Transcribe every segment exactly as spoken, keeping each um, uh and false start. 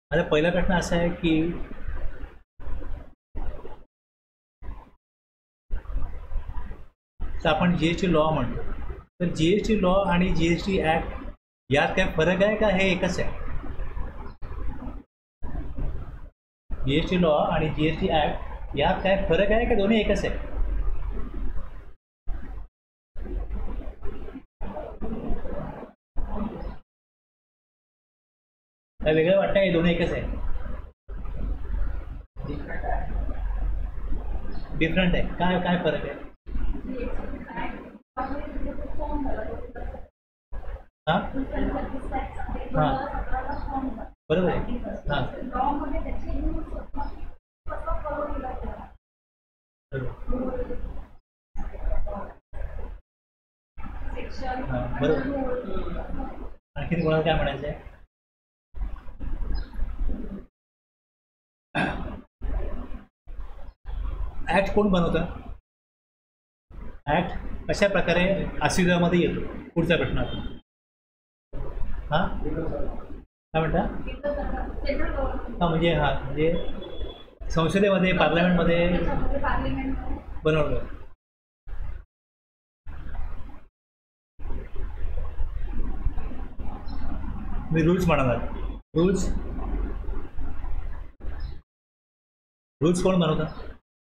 आता पहिला प्रश्न असा आहे की आपण जीएसटी लॉ म्हणतो, तर जीएसटी लॉ आणि जीएसटी ऍक्ट यात काय फरक आहे का हे एकच आहे? जीएसटी लॉ आणि जीएसटी ऍक्ट यात काय फरक आहे का दोन्ही एकच आहे? काय वेगळं वाटतं हे दोन्ही एकच आहे? डिफरंट आहे. काय काय फरक आहे? हां हां बरोबर आहे. हां हां बरोबर. आणखी कोणाला काय म्हणायचं आहे? ऍक्ट कोण बनवतं? ऍक्ट कशा प्रकारे अस्तित्वामध्ये येतो? पुढचा प्रश्न आपण हां काय म्हणता? हां म्हणजे हां म्हणजे संसदेमध्ये पार्लमेंटमध्ये बनवलं. मी रूल्स म्हणाला. रूल्स रूल्स कोण बनवतात?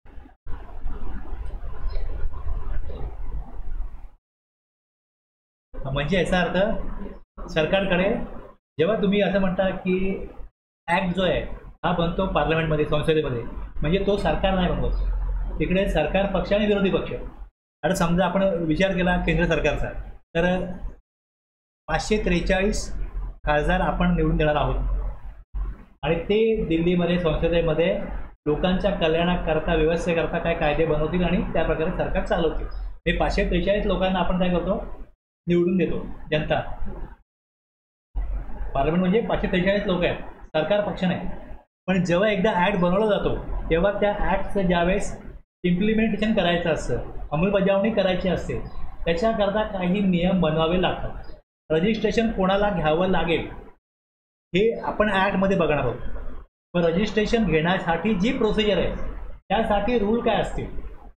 म्हणजे याचा अर्थ सरकारकडे जेव्हा तुम्ही असं म्हणता की ऍक्ट जो आहे हा बनतो पार्लमेंटमध्ये संसदेमध्ये, म्हणजे तो सरकार नाही बनवत. तिकडे सरकार पक्ष आणि विरोधी पक्ष. आता समजा आपण विचार केला केंद्र सरकारचा, तर पाचशे त्रेचाळीस खासदार आपण निवडून देणार आहोत आणि ते दिल्लीमध्ये संसदेमध्ये लोकांच्या कल्याणाकरता व्यवस्थेकरता काय कायदे बनवतील आणि त्या प्रकारे सरकार चालवतील. हे पाचशे त्रेचाळीस लोकांना आपण काय करतो? निवडून देतो. जनता पार्लमेंट म्हणजे पाचशे त्रेचाळीस लोक आहेत, सरकार पक्ष नाही. पण जेव्हा एकदा ऍक्ट बनवला जातो तेव्हा त्या ऍक्टचं ज्यावेळेस इम्प्लिमेंटेशन करायचं असतं, अंमलबजावणी करायची असते, त्याच्याकरता काही नियम बनवावे लागतात. रजिस्ट्रेशन कोणाला घ्यावं लागेल हे आपण ऍक्टमध्ये बघणार आहोत. पण रजिस्ट्रेशन घेण्यासाठी जी प्रोसिजर आहे त्यासाठी रूल काय असतील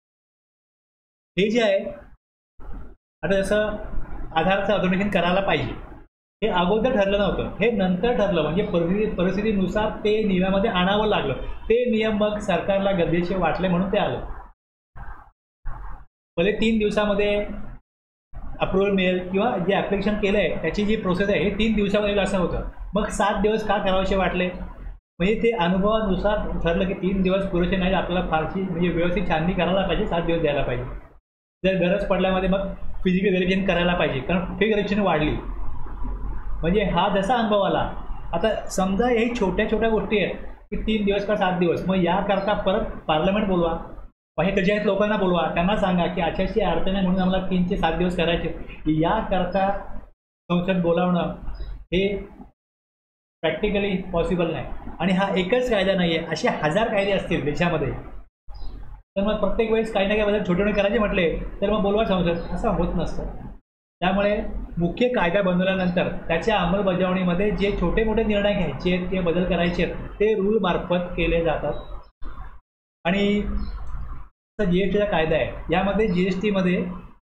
हे जे आहे. आता जसं आधारचं ऑथेंटिकेशन करायला पाहिजे, हे अगोदर ठरलं नव्हतं, हे नंतर ठरलं. म्हणजे परिस्थिती परिस्थितीनुसार ते नियमामध्ये आणावं लागलं. ते नियम मग सरकारला गरजेचे वाटले म्हणून ते आलं. पहिले तीन दिवसामध्ये अप्रुव्हल मिळेल किंवा जे ॲप्लिकेशन केलं आहे त्याची जी प्रोसेस आहे हे तीन दिवसामध्ये असं होतं. मग सात दिवस का करावेसे वाटले? म्हणजे ते अनुभवानुसार ठरलं की तीन दिवस पुरेसे नाही, आपल्याला फारशी म्हणजे व्यवस्थित छाननी करायला पाहिजे, सात दिवस द्यायला पाहिजे. जर गरज पडल्यामध्ये मग फिजिकल व्हेरिफिकेशन करायला पाहिजे, कारण फिजिकल व्हेरिफिकेशन वाढली. म्हणजे हा जसा अनुभव आला. आता समजा हे छोट्या छोट्या गोष्टी आहेत की तीन दिवस का सात दिवस, मग याकरता परत पार्लमेंट बोलवा, हे त्याच्या लोकांना बोलवा, त्यांना सांगा की अशाची अडचण आहे म्हणून आम्हाला तीन ते सात दिवस करायचे. याकरता संसद बोलावणं हे प्रॅक्टिकली पॉसिबल नाही. आणि हा एकच कायदा नाही आहे, असे हजार कायदे असतील देशामध्ये. तर मग प्रत्येक वेळेस काही ना काही बदल छोटे छोटे करायचे म्हटले तर मग बोलवा संसद, असं होत नसतं. त्यामुळे मुख्य कायदा बनवल्यानंतर त्याच्या अंमलबजावणीमध्ये जे छोटे मोठे निर्णय घ्यायचे आहेत किंवा बदल करायचे आहेत ते रूल मार्फत केले जातात. आणि जीएसटीचा कायदा आहे, यामध्ये जीएसटीमध्ये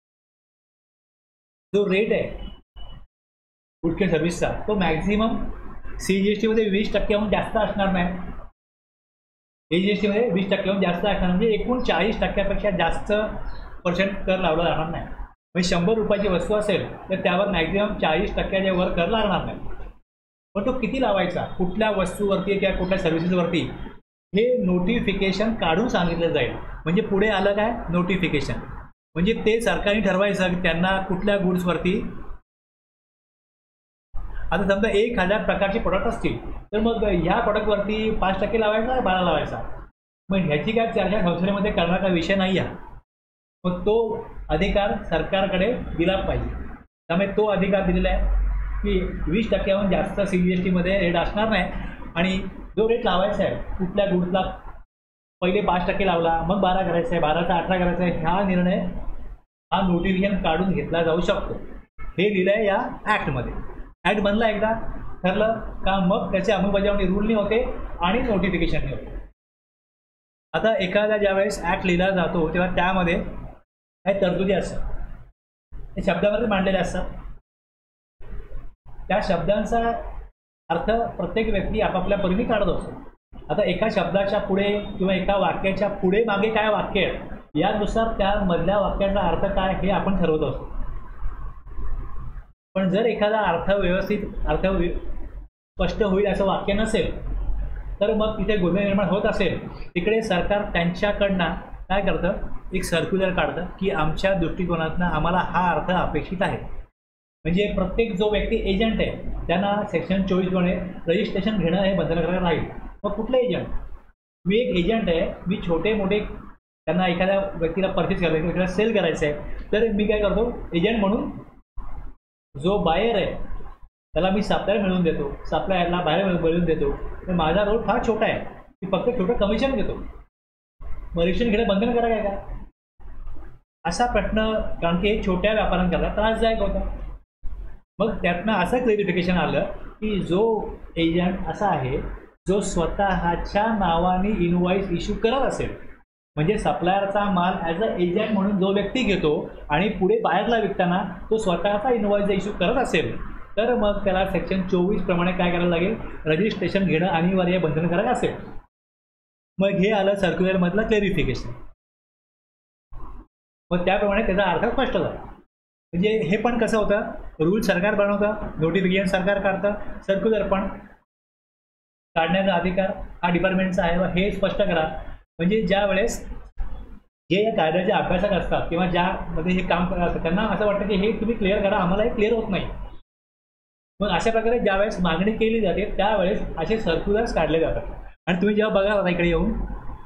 जो रेट आहे गुडके सर्व्हिसचा तो मॅक्झिमम सी जी एस टीमध्ये वीस टक्क्याहून जास्त असणार नाही. ए जी एस टीमध्ये वीस टक्क्याहून जास्त असणार, म्हणजे एकूण चाळीस टक्क्यापेक्षा जास्त पर्सेंट कर लावला जाणार नाही. म्हणजे शंभर रुपयाची वस्तू असेल तर त्यावर मॅक्झिमम चाळीस टक्क्याच्या वर कर लागणार नाही. पण तो किती लावायचा, कुठल्या वस्तूवरती किंवा कुठल्या सर्व्हिसेसवरती, हे नोटिफिकेशन काढून सांगितलं जाईल. म्हणजे पुढे आलं काय नोटिफिकेशन, म्हणजे ते सरकारने ठरवायचं की त्यांना कुठल्या गुड्सवरती. आता समजा एक हजार प्रकारचे प्रोडक्ट असतील तर मग ह्या प्रोडक्टवरती पाच टक्के लावायचा बारा लावायचा, मग ह्याची काय चर्चा संसदेमध्ये करण्याचा विषय नाही आहे. मग तो अधिकार सरकारकडे दिला पाहिजे. त्यामुळे तो अधिकार दिलेला आहे की वीस टक्क्याहून जास्त सी जी एस टीमध्ये रेट असणार नाही. आणि जो रेट लावायचा आहे कुठल्या गुड्सला पहिले पाच टक्के लावला मग बारा करायचा आहे, बाराचा अठरा करायचा आहे, हा निर्णय हा नोटिफिकेशन काढून घेतला जाऊ शकतो. हे लिहिलं आहे या ॲक्टमध्ये. ॲक्ट बनला एकदा ठरलं का मग त्याची अंमलबजावणी रूलने होते आणि नोटिफिकेशनने होते. आता एखादा ज्यावेळेस ॲक्ट लिहिला जातो तेव्हा त्यामध्ये काही तरतुदी असतात, ते शब्दामध्ये मांडलेले असतात. त्या शब्दांचा अर्थ प्रत्येक व्यक्ती आपापल्या परीने काढत असतो. आता एका शब्दाच्या पुढे किंवा एका वाक्याच्या पुढे मागे काय वाक्य आहे यानुसार त्या मधल्या वाक्याचा अर्थ काय हे आपण ठरवत असतो. पण जर एखादा अर्थ व्यवस्थित अर्थ स्पष्ट होईल असं वाक्य नसेल तर मग तिथे गुन्हे निर्माण होत असेल तिकडे सरकार त्यांच्याकडनं काय करतं, एक सर्क्युलर काढतं की आमच्या दृष्टिकोनातनं आम्हाला हा अर्थ अपेक्षित आहे. म्हणजे प्रत्येक जो व्यक्ती एजंट आहे त्यांना सेक्शन चोवीसप्रमाणे रजिस्ट्रेशन घेणं हे बंधनकारक राहील. मग कुठलं एजंट, मी एक एजंट आहे, मी छोटे मोठे त्यांना एखाद्या व्यक्तीला परचेस करायचं एखाद्या सेल करायचं आहे तर मी काय करतो, एजंट म्हणून जो बायर आहे त्याला मी सप्लायर मिळवून देतो, सप्लायरला बाहेर मिळवून देतो. तर माझा रोल फार छोटा आहे, मी फक्त छोटं कमिशन घेतो. मग रजिस्ट्रेशन घेणं बंधनकारक आहे का असा प्रश्न, कारण की हे छोट्या व्यापाऱ्यांकरता त्रासदायक होता. मग त्यातनं असं क्लॅरिफिकेशन आलं की जो एजंट असा आहे जो स्वतःच्या नावाने इनवॉइस इश्यू करत असेल, म्हणजे सप्लायरचा माल ॲज अ एजंट म्हणून जो व्यक्ती घेतो आणि पुढे बाहेरला विकताना तो स्वतःचा इनवॉइस इश्यू करत असेल तर मग त्याला सेक्शन चोवीस प्रमाणे काय करायला लागेल, रजिस्ट्रेशन घेणं अनिवार्य बंधनकारक असेल. मग हे आलं सर्क्युलरमधलं क्लॅरिफिकेशन. मग त्याप्रमाणे त्याचा अर्थ स्पष्ट झाला. म्हणजे हे पण कसं होतं, रूल सरकार बनवतं, नोटिफिकेशन सरकार काढतं, सर्क्युलर पण काढण्याचा अधिकार हा डिपार्टमेंटचा आहे व हे स्पष्ट करा. म्हणजे ज्या वेळेस जे या कायद्याचे अभ्यासक असतात किंवा ज्यामध्ये हे काम करत असतात त्यांना असं वाटतं की हे तुम्ही क्लिअर करा, आम्हाला हे क्लिअर होत नाही. मग अशा प्रकारे ज्यावेळेस मागणी केली जाते त्यावेळेस असे सर्क्युलर्स काढले जातात. आणि तुम्ही जेव्हा बघा आता इकडे येऊन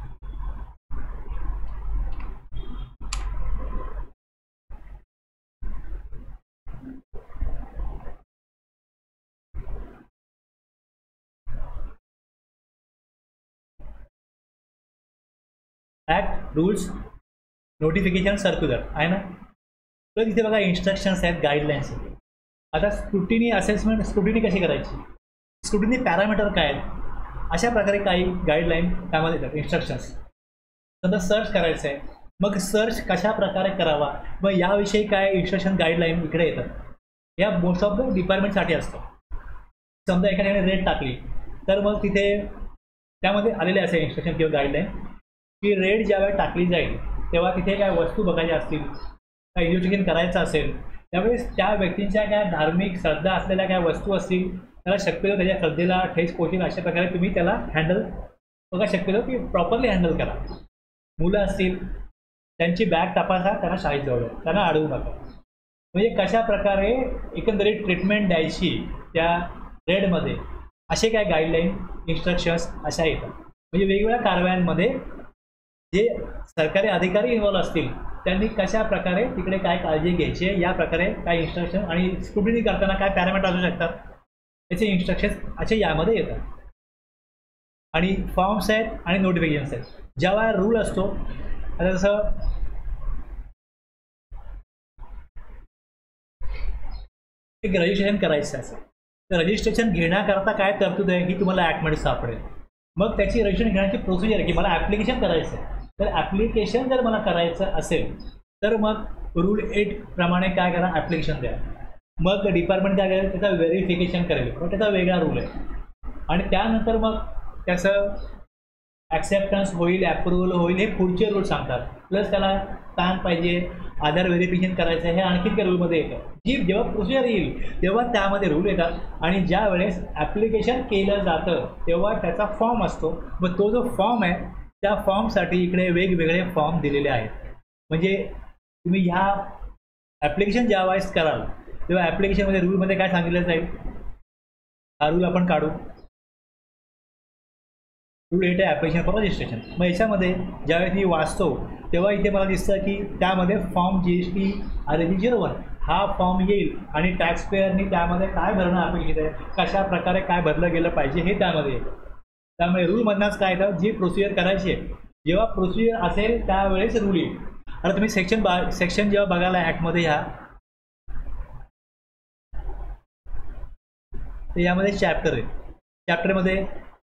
ॲक्ट, रूल्स, नोटिफिकेशन, सर्क्युलर आहे ना. तर तिथे बघा इन्स्ट्रक्शन्स आहेत, गाईडलाईन्स आहेत. आता स्क्रुटिनी असेसमेंट, स्क्रुटिनी कशी करायची, स्क्रुटिनी पॅरामीटर काय आहेत, अशा प्रकारे काही गाईडलाईन त्यामध्ये येतात, इन्स्ट्रक्शन्स. नंतर सर्च करायचं आहे, मग सर्च कशा प्रकारे करावा, मग याविषयी काय इन्स्ट्रक्शन गाईडलाईन इकडे येतात. या मोस्ट ऑफ द डिपार्टमेंटसाठी असतं. समजा एखाद्याने रेट टाकली तर मग तिथे त्यामध्ये आलेले असे इन्स्ट्रक्शन किंवा गाईडलाईन की रेट ज्यावेळेस टाकली जाईल तेव्हा तिथे काय वस्तू बघायच्या असतील, काय इन्व्हेस्टिगेशन करायचं असेल त्यावेळेस त्या व्यक्तींच्या काय धार्मिक श्रद्धा असलेल्या काय वस्तू असतील त्याला शक्यतो त्याच्या श्रद्धेला ठेच पोहोचेल अशा प्रकारे तुम्ही त्याला हँडल बघा, शक्यतो की प्रॉपरली हँडल करा. मुलं असतील त्यांची बॅग तपासा, त्यांना शाळेत जाऊ द्या, त्यांना अडवू नका. म्हणजे कशा प्रकारे एकंदरीत ट्रीटमेंट द्यायची त्या रेडमध्ये असे काय गाईडलाईन, इन्स्ट्रक्शन्स अशा येतात. म्हणजे वेगवेगळ्या कारवायांमध्ये जे सरकारी अधिकारी इन्व्हॉल्व असतील त्यांनी कशा प्रकारे तिकडे काय काळजी घ्यायची आहे या प्रकारे काय इन्स्ट्रक्शन आणि स्क्रुटिनी करताना काय पॅरामीटर असू शकतात त्याचे इन्स्ट्रक्शन्स असे यामध्ये येतात. आणि फॉर्म्स आहेत आणि नोटिफिकेशन्स आहेत. जेव्हा रूल असतो आता जसं एक रजिस्ट्रेशन करायचं असेल तर रजिस्ट्रेशन घेण्याकरता काय तरतूद आहे ही तुम्हाला ॲक्टमध्ये सापडेल. मग त्याची रजिस्ट्रेशन घेण्याची प्रोसिजर आहे की मला ॲप्लिकेशन करायचं आहे, तर ॲप्लिकेशन जर मला करायचं असेल तर मग रूल एट प्रमाणे काय करा, ॲप्लिकेशन द्या. मग डिपार्टमेंट काय करेल, त्याचं व्हेरिफिकेशन करेल, मग त्याचा वेगळा रूल आहे. आणि त्यानंतर मग त्याचं ॲक्सेप्टन्स होईल, ॲप्रुव्हल होईल, हे पुढचे रूल सांगतात. प्लस त्याला पॅन पाहिजे, आधार व्हेरिफिकेशन करायचं आहे, हे आणखीन काही रूलमध्ये येतं. जी जेव्हा प्रोसिजर येईल तेव्हा त्यामध्ये रूल येतात. आणि ज्या वेळेस ॲप्लिकेशन केलं जातं तेव्हा त्याचा फॉर्म असतो. मग तो जो फॉर्म आहे त्या फॉर्मसाठी इकडे वेगवेगळे फॉर्म दिलेले आहेत. म्हणजे तुम्ही ह्या ॲप्लिकेशन ज्या वेळेस कराल तेव्हा ॲप्लिकेशनमध्ये रूलमध्ये काय सांगितलं जाईल, हा रूल आपण काढू. रूल एट आहे ॲप्लिकेशन फॉर रजिस्ट्रेशन. मग याच्यामध्ये ज्यावेळेस मी वाचतो तेव्हा इथे मला दिसतं की त्यामध्ये form G S T R S zero one हा फॉर्म येईल आणि टॅक्स पेअरनी त्यामध्ये काय भरणं अपेक्षित आहे, कशा प्रकारे काय भरलं गेलं पाहिजे हे त्यामध्ये येतं. त्यामुळे रूलमधनंच काय येतं, जी प्रोसिजर करायची आहे जेव्हा प्रोसिजर असेल त्यावेळेस रूल येईल. आता तुम्ही सेक्शन बा सेक्शन जेव्हा बघायला ॲक्टमध्ये ह्या तर यामध्ये चॅप्टर आहे. चॅप्टरमध्ये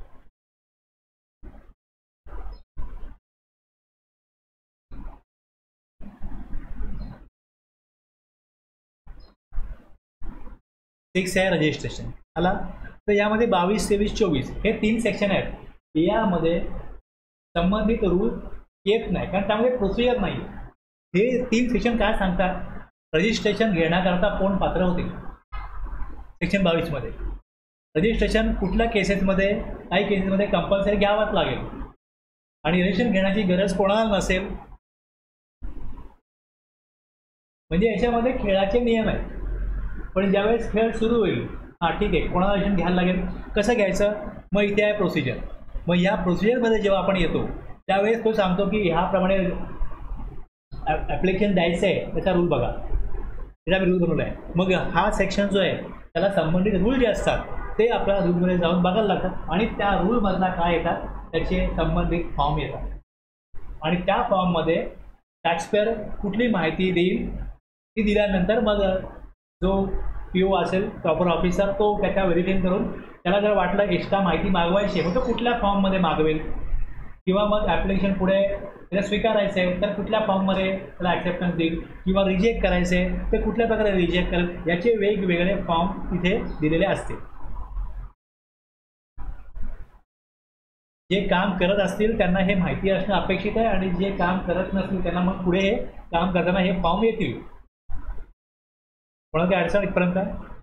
सिक्स आहे रजिस्ट्रेशन आला. तर यामध्ये बावीस तेवीस चोवीस हे तीन सेक्शन आहेत. यामध्ये संबंधित रूल येत नाही कारण त्यामध्ये प्रोसिजर नाही. हे तीन सेक्शन काय सांगतात, रजिस्ट्रेशन घेण्याकरता कोण पात्र होते. सेक्शन बावीस मध्ये रजिस्ट्रेशन कुठल्या केसेसमध्ये, काही केसेसमध्ये कंपल्सरी घ्यावाच लागेल आणि रजिस्ट्रेशन घेण्याची गरज कोणाला नसेल. म्हणजे याच्यामध्ये खेळाचे नियम आहेत. पण ज्यावेळेस खेळ सुरू होईल, हां ठीक आहे, कोणाला रजिस्ट्रेशन घ्यायला लागेल, कसं घ्यायचं, मग इथे आहे प्रोसिजर. मग या प्रोसिजरमध्ये जेव्हा आपण येतो त्यावेळेस तो सांगतो की ह्याप्रमाणे ॲप्लिकेशन द्यायचं आहे, त्याचा रूल बघा, त्याचा रूल बनवला आहे. मग हा सेक्शन जो आहे त्याला संबंधित रूल जे असतात ते आपल्या रूलमध्ये जाऊन बघायला लागतात आणि त्या रूलमधला काय येतात त्याचे संबंधित फॉर्म येतात आणि त्या फॉर्ममध्ये टॅक्सपेअर कुठली माहिती देईल ती दिल्यानंतर मग जो पी ओ असेल प्रॉपर ऑफिसर तो त्याच्या व्हेरिफिकेशन करून त्याला जर वाटलं एक्स्ट्रा माहिती मागवायची आहे मग तो कुठल्या फॉर्ममध्ये मागवेल किंवा मग ॲप्लिकेशन पुढे त्याला स्वीकारायचं आहे तर कुठल्या फॉर्ममध्ये त्याला ॲक्सेप्टन्स देईल किंवा रिजेक्ट करायचं आहे तर कुठल्या प्रकारे रिजेक्ट करेल, याचे वेगवेगळे फॉर्म तिथे दिलेले असतील. जे काम करत असतील त्यांना हे माहिती असणं अपेक्षित आहे आणि जे काम करत नसतील त्यांना मग पुढे हे काम करताना हे फॉर्म येतील. कोणाला काही अडचण इथपर्यंत?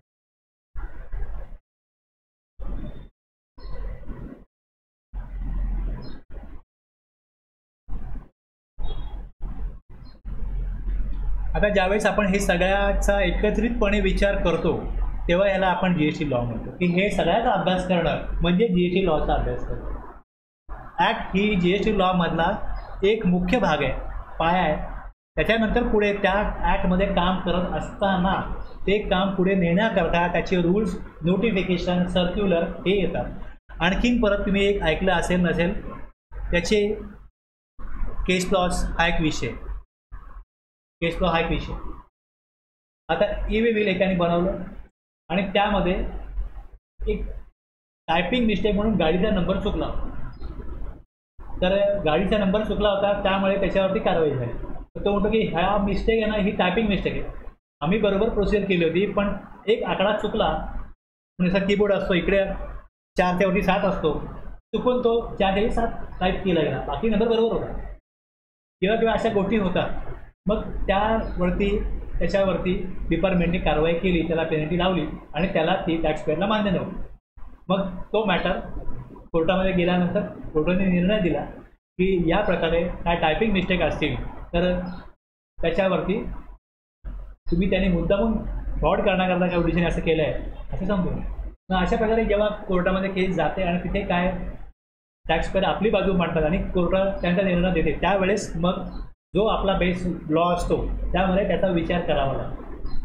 आता ज्यावेळेस आपण हे सगळ्याचा एकत्रितपणे विचार करतो तेव्हा याला आपण जीएसटी लॉ म्हणतो की हे सगळ्याचा अभ्यास करणं म्हणजे जीएसटी लॉचा अभ्यास करणं. ॲक्ट ही जीएसटी लॉ मधला एक मुख्य भाग आहे, पाया आहे. त्याच्यानंतर पुढे त्या ॲक्टमध्ये काम करत असताना ते काम पुढे नेण्याकरता त्याचे रूल्स, नोटिफिकेशन, सर्क्युलर हे येतात. आणखीन परत तुम्ही एक ऐकलं असेल नसेल त्याचे केस लॉस हा एक विषय, केस लॉ हा एक विषय. आता ई वे बिल एकाने बनवलं आणि त्यामध्ये एक टायपिंग मिस्टेक म्हणून गाडीचा नंबर चुकला, तर गाडीचा नंबर चुकला होता त्यामुळे त्याच्यावरती कारवाई झाली. तर तो म्हणतो की ह्या मिस्टेक आहे ना ही टायपिंग मिस्टेक आहे, आम्ही बरोबर प्रोसिजर केली होती पण एक आकडा चुकला, म्हणजे कीबोर्ड असतो इकडे चारच्या वरती सात असतो, चुकून तो चारच्या सात टाईप केला गेला, बाकी नंबर बरोबर होता किंवा किंवा अशा गोष्टी होतात. मग त्यावरती त्याच्यावरती डिपार्टमेंटने कारवाई केली, त्याला पेनल्टी लावली आणि त्याला ती टॅक्सपेअरला मान्य नव्हती. मग तो मॅटर कोर्टामध्ये गेल्यानंतर कोर्टाने निर्णय दिला की या प्रकारे काय टायपिंग मिस्टेक असतील तर त्याच्यावरती तुम्ही त्यांनी मुद्दामून फ्रॉड करण्याकरता काय उद्देशाने असं केलं आहे असं समजून. मग अशा प्रकारे जेव्हा कोर्टामध्ये केस जाते आणि तिथे काय टॅक्सपेअर आपली बाजू मांडतात आणि कोर्ट त्यांचा निर्णय देते त्यावेळेस मग जो आपला बेस लॉ असतो त्यामध्ये त्याचा विचार करावा लागतो.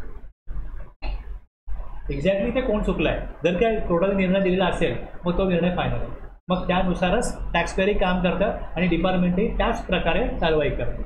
एक्झॅक्टली ते कोण चुकलं आहे, जर काय कोर्टाने निर्णय दिलेला असेल मग तो निर्णय फायनल आहे. मग त्यानुसारच टॅक्सपेअरही काम करतं आणि डिपार्टमेंटही त्याच प्रकारे कारवाई करते.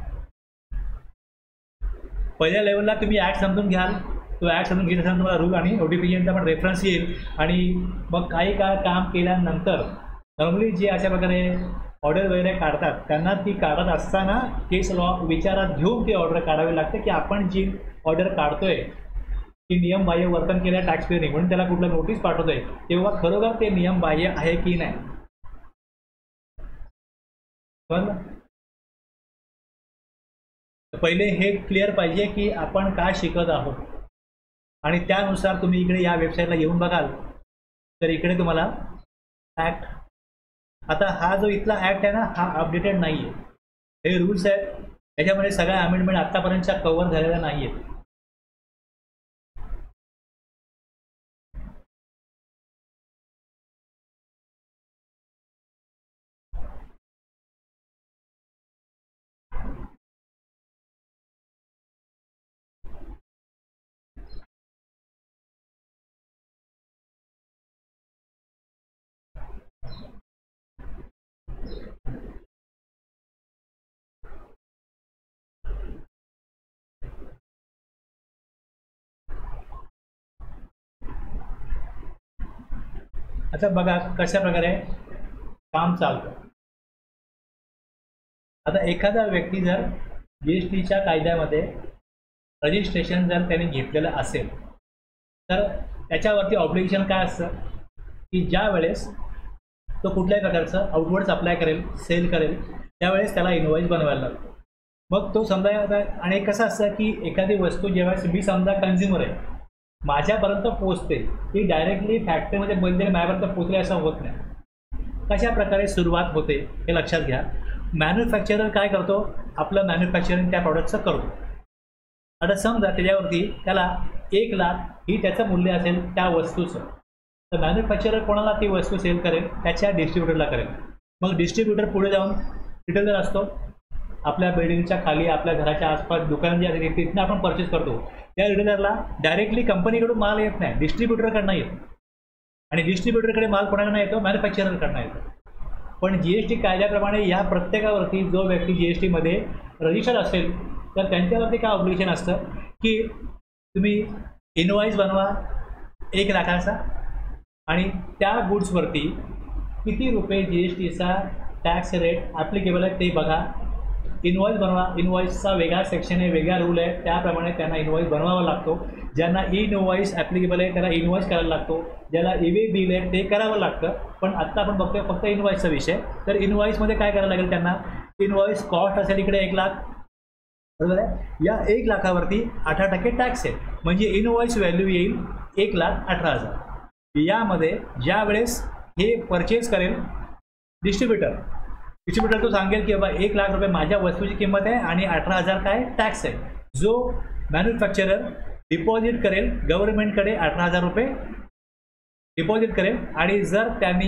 पहिल्या लेवलला तुम्ही ॲक्ट समजून घ्याल, तो ॲक्ट समजून घेत असताना तुम्हाला रूल आणि नोटिफिकेशनचा पण रेफरन्स येईल आणि मग काही काळ काम केल्यानंतर नॉर्मली जे अशा प्रकारे ऑर्डर वगैरे काढतात त्यांना ती काढत असताना केस लॉ विचारात घेऊन ती ऑर्डर काढावी लागते की आपण जी ऑर्डर काढतोय की नियम बाह्य वर्तन केल्या टॅक्सपेअरने म्हणून त्याला कुठलं नोटीस पाठवतोय तेव्हा खरोखर ते नियम बाह्य आहे की नाही. बरं, पहिले हे क्लिअर पाहिजे की आपण काय शिकत आहोत आणि त्यानुसार तुम्ही इकडे या वेबसाईटला येऊन बघाल तर इकडे तुम्हाला ॲक्ट, आता हा जो इथला ॲक्ट आहे ना हा अपडेटेड नाही आहे, हे रूल्स आहेत याच्यामध्ये सगळ्या अमेंडमेंट आत्तापर्यंतच्या कव्हर झालेल्या नाही आहेत. आता बघा कशा प्रकारे काम चालतं. आता एखादा व्यक्ती जर जीएसटीच्या कायद्यामध्ये रजिस्ट्रेशन जर त्याने घेतलेलं असेल तर त्याच्यावरती ऑब्लिगेशन काय असतं की ज्या वेळेस तो कुठल्याही प्रकारचं आउटवर्ड सप्लाय करेल, सेल करेल, त्यावेळेस त्याला इनवॉइस बनवायला लागतो. मग तो समजा आता आणि कसं असतं की एखादी वस्तू जेव्हा मी समजा कन्झ्युमर आहे, माझ्यापर्यंत पोचते, ती डायरेक्टली फॅक्टरीमध्ये बनलेली माझ्यापर्यंत पोचले असं होत नाही. कशा प्रकारे सुरुवात होते हे लक्षात घ्या. मॅन्युफॅक्चरर काय करतो, आपलं मॅन्युफॅक्चरिंग त्या प्रॉडक्टचं करतो. आता समजा त्याच्यावरती त्याला एक लाख ही त्याचं मूल्य असेल त्या वस्तूचं, तर मॅन्युफॅक्चरर कोणाला ती वस्तू सेल करेल, त्याच्या डिस्ट्रीब्युटरला करेल. मग डिस्ट्रीब्युटर पुढे जाऊन रिटेलर असतो, आपल्या बिल्डिंगच्या खाली आपल्या घराच्या आसपास दुकान जे आहे तिथनं आपण परचेस करतो, त्या रिटेलरला डायरेक्टली कंपनीकडून माल येत नाही, डिस्ट्रीब्युटरकडनं येतो. आणि डिस्ट्रीब्युटरकडे माल कोणाकडनं येतो, मॅन्युफॅक्चररकडनं येतो. पण जी एस टी कायद्याप्रमाणे या प्रत्येकावरती जो व्यक्ती जी एस टीमध्ये रजिस्टर असेल तर त्यांच्यावरती काय ऑब्लिगेशन असतं की तुम्ही इनवॉइस बनवा एक लाखाचा आणि त्या गुड्सवरती किती रुपये जी एस टीचा टॅक्स रेट ॲप्लिकेबल आहे ते बघा. इनवॉइस बनवा. इनवॉइसचा वेगळा सेक्शन आहे, वेगळा रूल आहे, त्याप्रमाणे त्यांना इनवॉइस बनवावा लागतो. ज्यांना इनवॉइस ॲप्लिकेबल आहे त्याला इनवॉइस करायला लागतो, ज्याला ई वे बिल आहे ते करावं लागतं. पण आत्ता आपण बघतोय फक्त इनवॉइसचा विषय. तर इनवॉइसमध्ये काय करायला लागेल त्यांना, इनवॉइस कॉस्ट असेल इकडे एक लाख, बरोबर आहे. या एक लाखावरती अठरा टक्के टॅक्स आहे, म्हणजे इनवॉइस व्हॅल्यू येईल एक लाख अठरा हजार. यामध्ये ज्या वेळेस हे परचेस करेल डिस्ट्रीब्युटर डिस्ट्रीब्युटर तो सांगेल की बाबा एक लाख रुपये माझ्या वस्तूची किंमत आहे आणि अठरा हजार काय टॅक्स आहे, जो मॅन्युफॅक्चरर डिपॉझिट करेल गव्हर्नमेंटकडे अठरा हजार रुपये डिपॉझिट करेल. आणि जर त्यांनी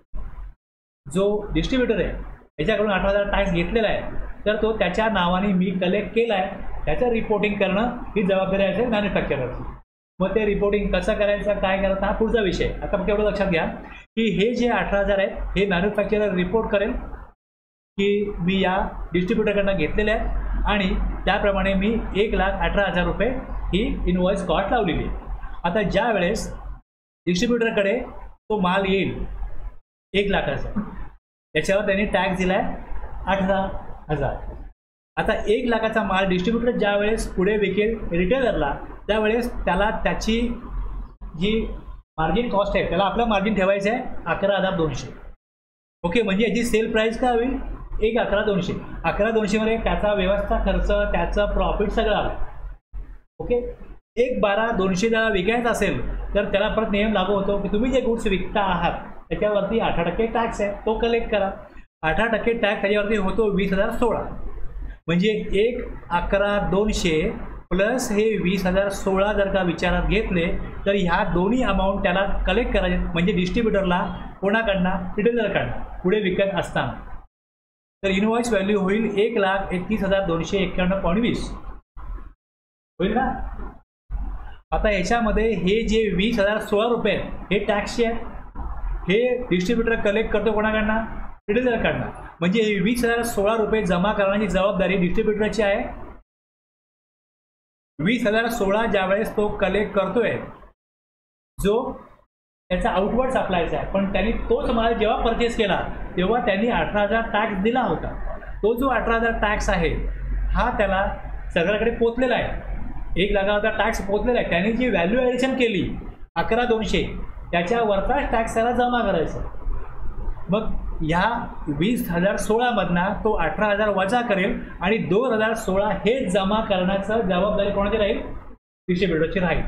जो डिस्ट्रीब्युटर आहे त्याच्याकडून अठरा हजार टॅक्स घेतलेला आहे तर तो त्याच्या नावाने मी कलेक्ट केला आहे त्याचं रिपोर्टिंग करणं ही जबाबदारी असेल मॅन्युफॅक्चररची. मग ते रिपोर्टिंग कसं करायचं, काय करायचं हा पुढचा विषय. आता फक्त एवढं लक्षात घ्या की हे जे अठरा हजार आहे हे मॅन्युफॅक्चरर रिपोर्ट करेल की मी या डिस्ट्रीब्युटरकडनं घेतलेले आहे आणि त्याप्रमाणे मी एक लाख अठरा हजार रुपये ही इनवॉइस कॉस्ट लावलेली आहे. आता ज्या वेळेस डिस्ट्रीब्युटरकडे तो माल येईल एक लाखाचा, त्याच्यावर त्यांनी टॅक्स दिला आहे अठरा हजार. आता एक लाखाचा माल डिस्ट्रीब्युटर ज्या वेळेस पुढे विकेल रिटेलरला, त्यावेळेस त्याला त्याची जी मार्जिन कॉस्ट आहे त्याला आपलं मार्जिन ठेवायचं आहे अकरा हजार दोनशे. ओके, म्हणजे याची सेल प्राईस काय होईल, एक अकरा दोनशे. अकरा दोनशेमध्ये त्याचा व्यवस्था खर्च, त्याचं प्रॉफिट सगळं आलं. ओके, एक बारा दोनशे ज्याला विकायचं असेल तर त्याला परत नियम लागू होतो की तुम्ही जे गुड्स विकता आहात त्याच्यावरती अठरा टक्के टॅक्स आहे, तो कलेक्ट करा. अठरा टक्के टॅक्स त्याच्यावरती होतो वीस हजार सोळा. म्हणजे एक अकरा दोनशे प्लस हे वीस हजार सोळा जर का विचारात घेतले तर ह्या दोन्ही अमाऊंट त्याला कलेक्ट करायचे, म्हणजे डिस्ट्रीब्युटरला कोणाकडनं, रिटेलरकडनं पुढे विकत असताना. तर इनवॉइस व्हॅल्यू होईल एक लाख एकतीस हजार दोनशे एक्क्याण्णव पॉईंट वीस होईल ना. आता ह्याच्यामध्ये हे जे वीस हजार सोळा रुपये हे टॅक्सचे आहेत, हे डिस्ट्रीब्युटर कलेक्ट करतो कोणाकडनं, रिटेलरकडनं. म्हणजे हे वीस हजार सोळा रुपये जमा करण्याची जबाबदारी डिस्ट्रीब्युटरची आहे. वीस हजार सोळा ज्यावेळेस तो कलेक्ट करतोय, जो त्याचा आउटवर्ड सप्लायचा आहे, पण त्यांनी तोच माल जेव्हा परचेस केला तेव्हा त्यांनी अठरा हजार टॅक्स दिला होता. तो जो अठरा हजार टॅक्स आहे हा त्याला सगळ्याकडे पोचलेला आहे, एक लाखाचा टॅक्स पोचलेला आहे. त्याने जी व्हॅल्यू ॲडिशन केली अकरा दोनशे त्याच्यावरचाच टॅक्स त्याला जमा करायचा. मग ह्या वीस हजार सोळामधनं तो अठरा हजार वजा करेल आणि दोन हजार सोळा हे जमा करण्याचं जबाबदारी कोणाची राहील, डिस्ट्रीब्युटरची राहील.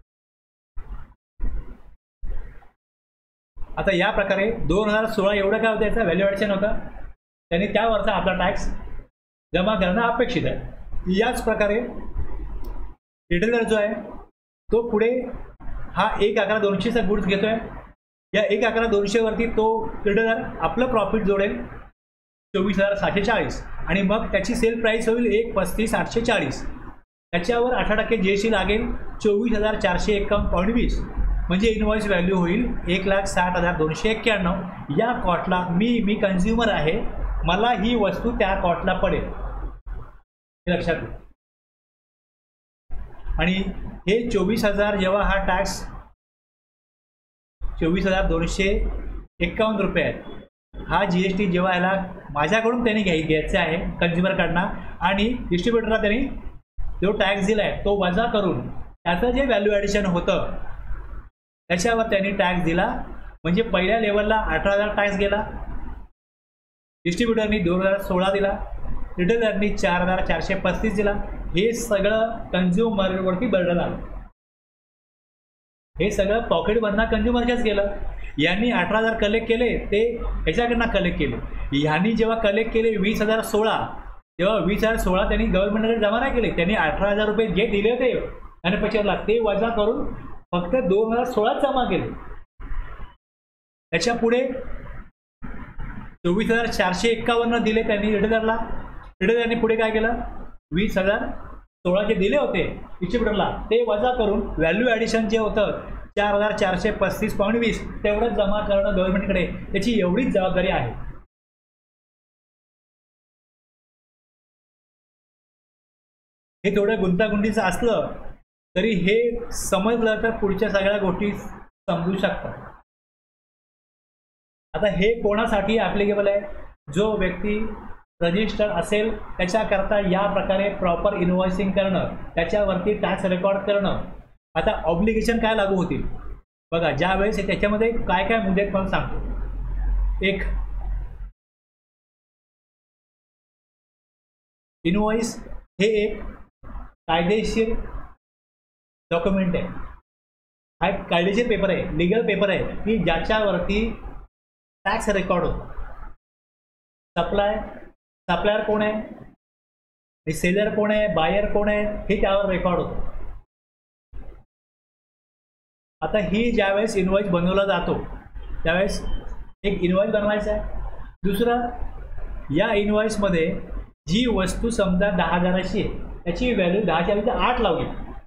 आता या प्रकारे दोन हजार सोळा एवढं काय होतं, याचं व्हॅल्यू ॲडिशन होतं, त्यांनी त्यावरचा आपला टॅक्स जमा करणं अपेक्षित आहे. याच प्रकारे रिटेलर जो आहे तो पुढे हा एक अकरा दोनशेचा गुड्स घेतोय. या एक अकरा दोनशेवरती तो रिटेलर आपलं प्रॉफिट जोडेल चोवीस हजार सातशे चाळीस आणि मग त्याची सेल प्राईस होईल एक पस्तीस आठशे चाळीस. त्याच्यावर अठरा टक्के जी एस टी लागेल चोवीस हजार चारशे एकावन्न पॉईंट वीस. म्हणजे इनवॉइस व्हॅल्यू होईल एक लाख साठ हजार दोनशे एक्क्याण्णव. या कॉस्टला मी मी कन्झ्युमर आहे, मला ही वस्तू त्या कॉस्टला पडेल, हे लक्षात घ्या. आणि हे चोवीस हजार जेव्हा हा टॅक्स चोवीस हजार दोनशे एक्कावन्न रुपये आहेत। हा जी एस टी जेव्हा याला माझ्याकडून त्यांनी घ्याय घ्यायचा आहे कन्झ्युमरकडनं, आणि डिस्ट्रीब्युटरला त्यांनी जो टॅक्स दिला आहे तो वजा करून त्याचं जे व्हॅल्यू ॲडिशन होतं त्याच्यावर त्यांनी टॅक्स दिला। म्हणजे पहिल्या लेवलला अठरा हजार टॅक्स गेला, डिस्ट्रीब्युटरनी दोन हजार सोळा दिला, रिटेलरनी चार हजार चारशे पस्तीस दिला। हे सगळं कन्झ्युमरवरती बर्डन आलं, हे सगळं पॉकेटमधनं कन्झ्युमरच्याच गेलं। यांनी अठरा हजार कलेक्ट केले ते ह्याच्याकडनं कलेक्ट केले, ह्यांनी जेव्हा कलेक्ट केले वीस हजार सोळा, तेव्हा वीस हजार सोळा त्यांनी गव्हर्नमेंटकडे जमा नाही केले, त्यांनी अठरा हजार रुपये जे दिले होते मॅन्युफॅक्चरला ते वजा करून फक्त दोन हजार सोळाच जमा केले। त्याच्या पुढे चोवीस हजार चारशे एक्कावन्न दिले त्यांनी रिटेलरला, रिटेलरने पुढे काय केलं, वीस हजार सोळा जे दिले होते डिस्ट्रीब्युटरला ते वजा करून व्हॅल्यू ॲडिशन जे होतं चार हजार चारशे पस्तीस पॉईंट वीस तेवढंच जमा करणं गव्हर्नमेंटकडे, त्याची एवढीच जबाबदारी आहे। हे थोडं गुंतागुंतीचं असलं तरी हे समजलं तर पुढच्या सगळ्या गोष्टी समजू शकतात। आता हे कोणासाठी ॲप्लिकेबल आहे, जो व्यक्ती रजिस्टर असेल त्याच्याकरता या प्रकारे प्रॉपर इनव्हॉइसिंग करणं, त्याच्यावरती टॅक्स रेकॉर्ड करणं। आता ऑब्लिगेशन काय लागू होतील बघा, ज्या वेळेस त्याच्यामध्ये काय काय मुद्दे पण सांगतो। एक, इनव्हॉइस हे एक कायदेशीर डॉक्युमेंट आहे, हा एक कायदेशीर पेपर आहे, लिगल पेपर आहे की ज्याच्यावरती टॅक्स रेकॉर्ड होतो। सप्लाय सप्लायर कोण आहे, सेलर कोण आहे, बायर कोण आहे, हे त्यावर रेकॉर्ड होतं। आता ही ज्यावेळेस इनव्हॉइस बनवला जातो त्यावेळेस एक इनव्हॉइस बनवायचा आहे। दुसरं, या इनव्हॉइसमध्ये जी वस्तू समजा दहा हजाराची आहे त्याची व्हॅल्यू दहाच्या ऐवजी आठ लावली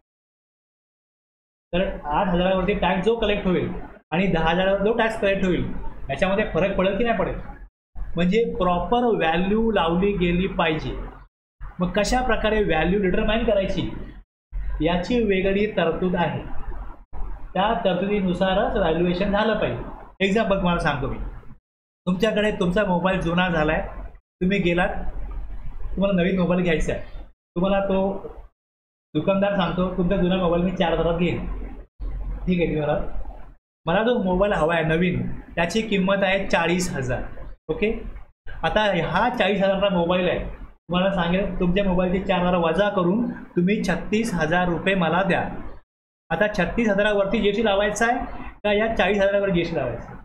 तर आठ हजारावरती टॅक्स जो कलेक्ट होईल आणि दहा हजारावर जो टॅक्स कलेक्ट होईल याच्यामध्ये फरक पडेल की नाही पडेल, म्हणजे प्रॉपर व्हॅल्यू लावली गेली पाहिजे। मग कशा प्रकारे व्हॅल्यू डिटरमाइन करायची याची वेगळी तरतूद आहे, त्या तरतुदीनुसारच व्हॅल्युएशन झालं पाहिजे। एक्झाम्पल तुम्हाला सांगतो मी, तुमच्याकडे तुमचा मोबाईल जुना झाला आहे, तुम्ही गेलात, तुम्हाला नवीन मोबाईल घ्यायचा आहे, तुम्हाला तो दुकानदार सांगतो तुमचा जुना मोबाईल मी चार हजारात घेईन, ठीक आहे, तुम्हाला मला जो मोबाईल हवा आहे नवीन त्याची किंमत आहे चाळीस हजार, ओके। आता हा चाळीस हजारचा मोबाईल आहे, तुम्हाला सांगेल तुमच्या मोबाईलचे चार हजार वजा करून तुम्ही छत्तीस हजार रुपये मला द्या। आता छत्तीस हजारावरती जी एस टी लावायचा आहे का या चाळीस हजारावर जी एस टी लावायचा?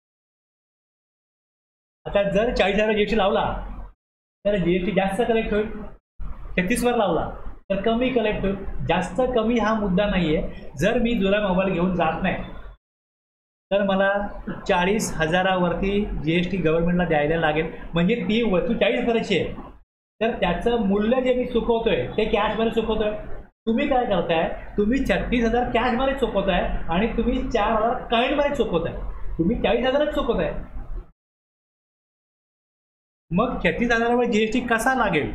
आता जर चाळीस हजार जी एस टी लावला तर जी एस टी जास्त कलेक्ट होईल, छत्तीसवर लावला तर कमी कलेक्ट होईल। जास्त कमी हा मुद्दा नाही आहे, जर मी जुना मोबाईल घेऊन जात नाही तर मला चाळीस हजारावरती जी एस टी गव्हर्नमेंटला द्यायला लागेल, म्हणजे ती वस्तू चाळीस हजाराची आहे तर त्याचं मूल्य जे मी चुकवतोय ते कॅशमध्ये चुकवतोय। तुम्ही काय करताय, तुम्ही छत्तीस हजार कॅशमध्ये चुकवताय आणि तुम्ही चार हजार काइंडमध्ये चुकवताय, तुम्ही चाळीस हजारच चुकवताय। मग छत्तीस हजारावर जी एस टी कसा लागेल,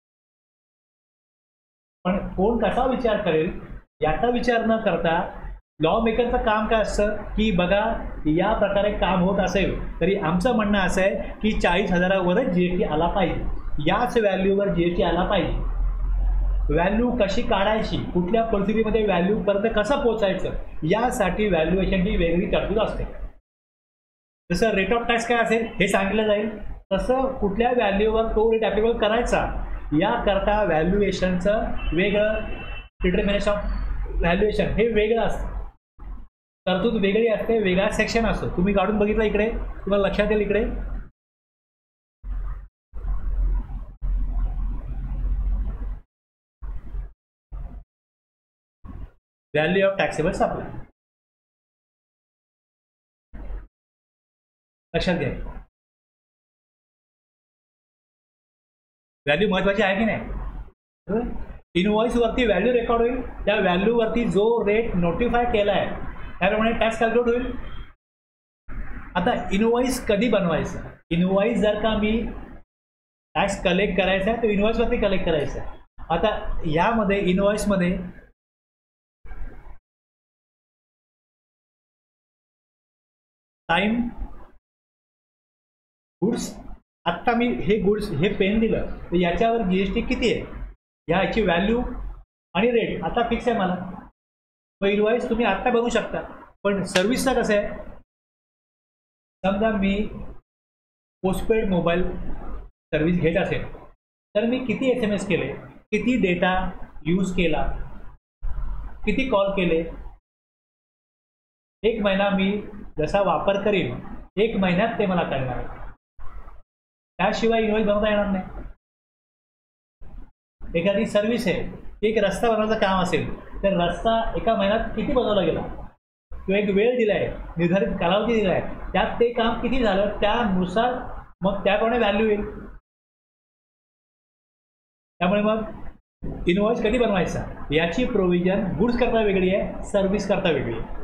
पण कोण कसा विचार करेल याचा विचार न करता लॉ मेकरचं काम काय असतं की बघा या प्रकारे काम होत असेल तरी आमचं म्हणणं असं आहे की चाळीस हजारावरच जी एस टी आला पाहिजे, याच व्हॅल्यूवर जी एस टी आला पाहिजे। व्हॅल्यू कशी काढायची, कुठल्या परिस्थितीमध्ये व्हॅल्यूपर्यंत कसं पोचायचं यासाठी व्हॅल्युएशनची वेगळी तरतूद असते। जसं रेट ऑफ टॅक्स काय असेल हे सांगितलं जाईल, तसं कुठल्या व्हॅल्यूवर तो रेट ॲप्लिकेबल करायचा याकरता व्हॅल्युएशनचं वेगळं, डिटर्मिनेशन ऑफ व्हॅल्युएशन हे वेगळं असतं, तरतूद वेगळी असते, वेगळा सेक्शन असतो। तुम्ही काढून बघितलं इकडे, तुम्हाला लक्षात येईल इकडे व्हॅल्यू ऑफ टॅक्सेबल सप्लाय, लक्षात घ्या। व्हॅल्यू महत्वाची आहे की नाही, इनव्हॉइस वरती व्हॅल्यू रेकॉर्ड होईल, त्या व्हॅल्यू वरती जो रेट नोटिफाय केला आहे त्याप्रमाणे टॅक्स कॅल्क्युलेट होईल। आता इनव्हॉइस कधी बनवायचं, इनव्हॉइस जर का मी टॅक्स कलेक्ट करायचा आहे तर इनव्हॉइस वरती कलेक्ट करायचं आहे। आता यामध्ये इनव्हॉइसमध्ये टाइम गुड्स, आत्ता मी हे गुड्स हे पेन दिलं तर याच्यावर जीएसटी किती आहे ह्याची व्हॅल्यू आणि रेट आता फिक्स आहे मला. मग इनवॉइस तुम्ही आत्ता बनवू शकता. पण सर्व्हिसचा कसं आहे, समजा मी पोस्टपेड मोबाईल सर्व्हिस घेत असेल तर मी किती एस एम एस केले, किती डेटा यूज केला, किती कॉल केले, एक महिना मी जसा वापर करीन एक महिन्यात ते मला कळणार आहे. त्याशिवाय इनवॉइस बनवता येणार नाही. एखादी सर्व्हिस आहे, एक रस्ता बनवायचं काम असेल तर रस्ता एका महिन्यात किती बनवला गेला किंवा एक वेळ दिला आहे, निर्धारित कालावधी दिला आहे, त्यात ते काम किती झालं त्यानुसार मग त्याप्रमाणे व्हॅल्यू येईल. त्यामुळे मग इनवॉइस कधी बनवायचा याची प्रोव्हिजन गुड्स करता वेगळी आहे, सर्व्हिस करता वेगळी आहे.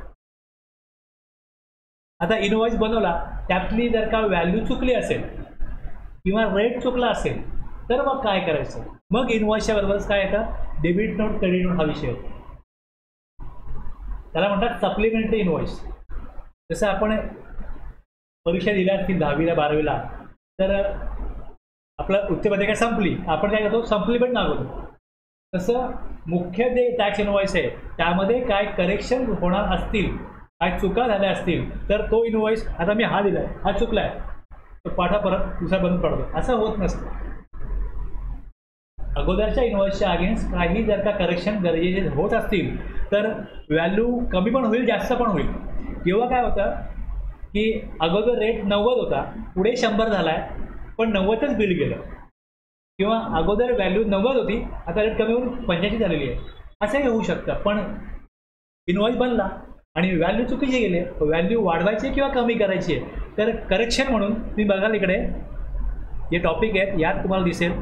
आता इनवॉइस बनवला त्यातली जर का व्हॅल्यू चुकली असेल किंवा रेट चुकला असेल तर मग काय करायचं. मग इनवॉइसच्या बरोबरच काय येतं, डेबिट नोट क्रेडिट नोट हा विषय येतो. त्याला म्हणतात सप्लिमेंटरी इनवॉइस. जसं आपण परीक्षा दिल्या असतील दहावीला बारावीला तर आपलं उत्तरपत्रिका संपली, आपण काय करतो सप्लिमेंट मागवतो. तसं मुख्य जे टॅक्स इनवॉइस आहे त्यामध्ये काय करेक्शन होणार असतील, काय चुका झाल्या असतील तर तो इनवॉइस, आता मी हा दिलाय हा चुकलाय तो पाठा परत दुसरा बंद पडतो, असं होत नसतं. अगोदरच्या इनवॉइसच्या अगेन्स्ट काही जर का करेक्शन गरजेचे होत असतील तर व्हॅल्यू कमी पण होईल जास्त पण होईल. किंवा काय होतं की अगोदर रेट नव्वद होता पुढे शंभर झाला आहे पण नव्वदच बिल गेलं, किंवा अगोदर व्हॅल्यू नव्वद होती आता रेट कमी होऊन पंच्याऐंशी झालेली आहे, असंही होऊ शकतं. पण इनवॉइस बनला आणि व्हॅल्यू चुकीचे गेले, व्हॅल्यू वाढवायची किंवा कमी करायची आहे तर करेक्शन म्हणून तुम्ही बघाल इकडे जे टॉपिक आहेत यात तुम्हाला दिसेल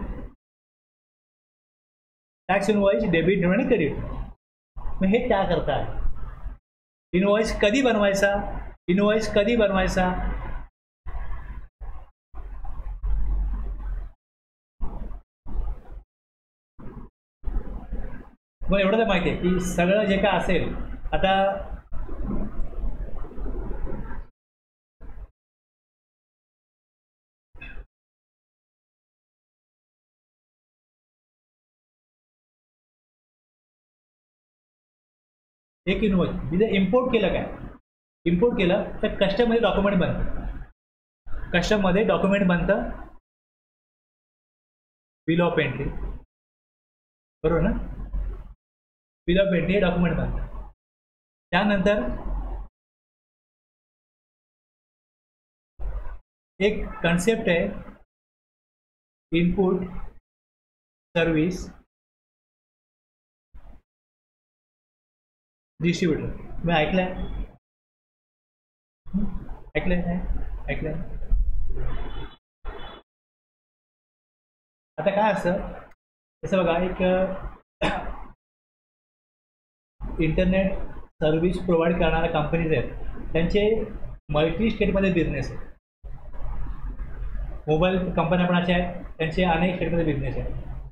टॅक्स इनवॉइस, डेबिट आणि क्रेडिट. मग हे त्या करता आहे इनवॉइस कधी बनवायचा, इनवॉइस कधी बनवायचा. मग एवढं तर माहिती आहे की सगळं जे काय असेल, आता एक इनवॉइस म्हणजे इम्पोर्ट केलं, काय इम्पोर्ट केलं तर कस्टममध्ये डॉक्युमेंट बनतं, कस्टममध्ये डॉक्युमेंट बनतं बिल ऑफ एंट्री, बरोबर ना. बिल ऑफ एंट्री हे डॉक्युमेंट बनतं. त्यानंतर एक कन्सेप्ट आहे इनपुट सर्व्हिस डिस्ट्रीब्युटर. तुम्ही ऐकलंय ऐकलंय काय ऐकलंय. आता काय असतं तसं बघा, एक इंटरनेट सर्व्हिस प्रोव्हाइड करणाऱ्या कंपनीज आहेत त्यांचे मल्टी स्टेटमध्ये बिझनेस आहे. मोबाईल कंपन्या पण अशा आहेत त्यांचे अनेक स्टेटमध्ये बिझनेस आहेत.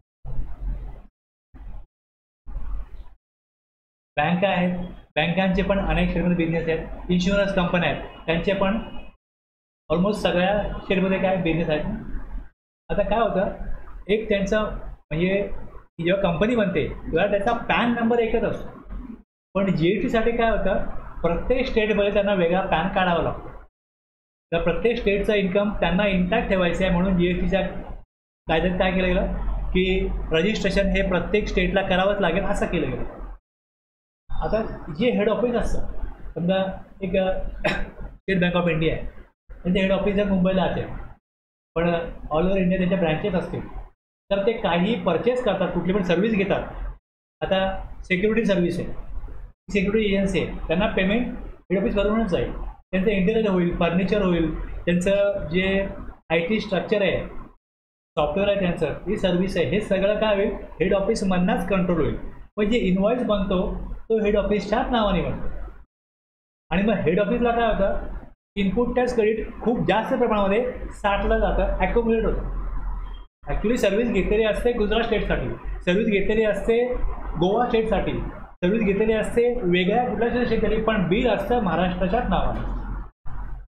बँका आहेत, बँकांचे पण अनेक स्टेटमध्ये बिझनेस आहेत. इन्शुरन्स कंपन्या आहेत त्यांचे पण ऑलमोस्ट सगळ्या स्टेटमध्ये काय बिझनेस आहेत. आता काय होतं, एक त्यांचं म्हणजे जेव्हा कंपनी बनते तेव्हा त्याचा पॅन नंबर एकच असतो, पण जी एस टीसाठी काय होतं प्रत्येक स्टेटमध्ये त्यांना वेगळा पॅन काढावा लागतो. तर प्रत्येक स्टेटचा इन्कम त्यांना इंटॅक्ट ठेवायचं आहे म्हणून जी एस टीच्या कायद्यात काय केलं गेलं की रजिस्ट्रेशन हे प्रत्येक स्टेटला करावंच लागेल असं केलं गेलं. आता जे हेड ऑफिस असतं, समजा एक स्टेट बँक ऑफ इंडिया आहे त्यांचे हेड ऑफिस जर मुंबईला असेल पण ऑल ओव्हर इंडिया त्यांच्या ब्रँचेस असतील तर ते काही परचेस करतात, कुठली पण सर्व्हिस घेतात. आता सिक्युरिटी सर्व्हिस आहे, सिक्युरिटी एजन्सी आहे, त्यांना पेमेंट हेड ऑफिस करूनच जाईल. त्यांचं इंटेरियर होईल, फर्निचर होईल, त्यांचं जे आय टी स्ट्रक्चर आहे, सॉफ्टवेअर आहे त्यांचं, ही सर्व्हिस आहे, हे सगळं काय होईल हेड ऑफिसमधनंच कंट्रोल होईल. पण जे इनवॉइस बनतो तो हेड ऑफिसच्याच नावाने बनतो. आणि मग हेड ऑफिसला काय होतं इनपुट टॅक्स क्रेडिट खूप जास्त प्रमाणामध्ये साठलं जातं, ॲक्युमुलेट होतं. ॲक्च्युली सर्व्हिस घेतलेली असते गुजरात स्टेटसाठी, सर्व्हिस घेतलेली असते गोवा स्टेटसाठी, सर्व्हिस घेतलेली असते वेगळ्या कुठल्या स्टेटसाठी, पण बिल असतं महाराष्ट्राच्याच नावाने.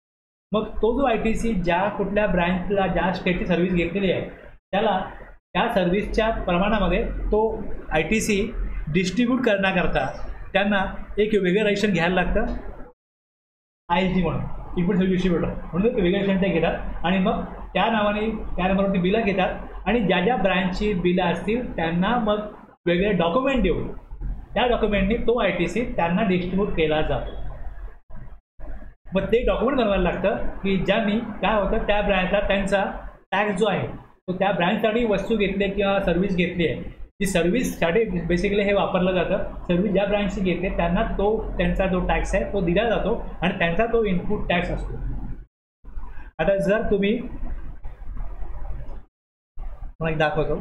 मग तो जो आय टी सी ज्या कुठल्या ब्रँचला ज्या स्टेटची सर्व्हिस घेतलेली आहे त्याला त्या सर्व्हिसच्या प्रमाणामध्ये तो आय टी सी डिस्ट्रीब्यूट करण्याकरता त्यांना एक वेगळं रजिस्ट्रेशन घ्यायला लागतं, आय एस डी म्हणून, इनपुट सर्व्हिस डिस्ट्रीब्युटर म्हणून एक वेगळं रजिस्ट्रेशन ते घेतात आणि मग त्या नावाने त्या नंबरवरती बिलं घेतात आणि ज्या ज्या ब्रँचची बिलं असतील त्यांना मग वेगळे डॉक्युमेंट देऊन त्या डॉक्युमेंटनी तो आय टी सी त्यांना डिस्ट्रीब्यूट केला जातो. मग ते डॉक्युमेंट बनवायला लागतं की ज्यांनी काय होतं त्या ब्रँचला त्यांचा टॅक्स जो आहे तो त्या ब्रँचसाठी वस्तू घेतली किंवा सर्व्हिस घेतली आहे, ती सर्व्हिससाठी बेसिकली हे वापरलं जातं. सर्व्हिस ज्या ब्रँचची घेतली त्यांना तो त्यांचा जो टॅक्स आहे तो दिला जातो आणि त्यांचा तो इनपुट टॅक्स असतो. आता जर तुम्ही मला एक दाखवतो,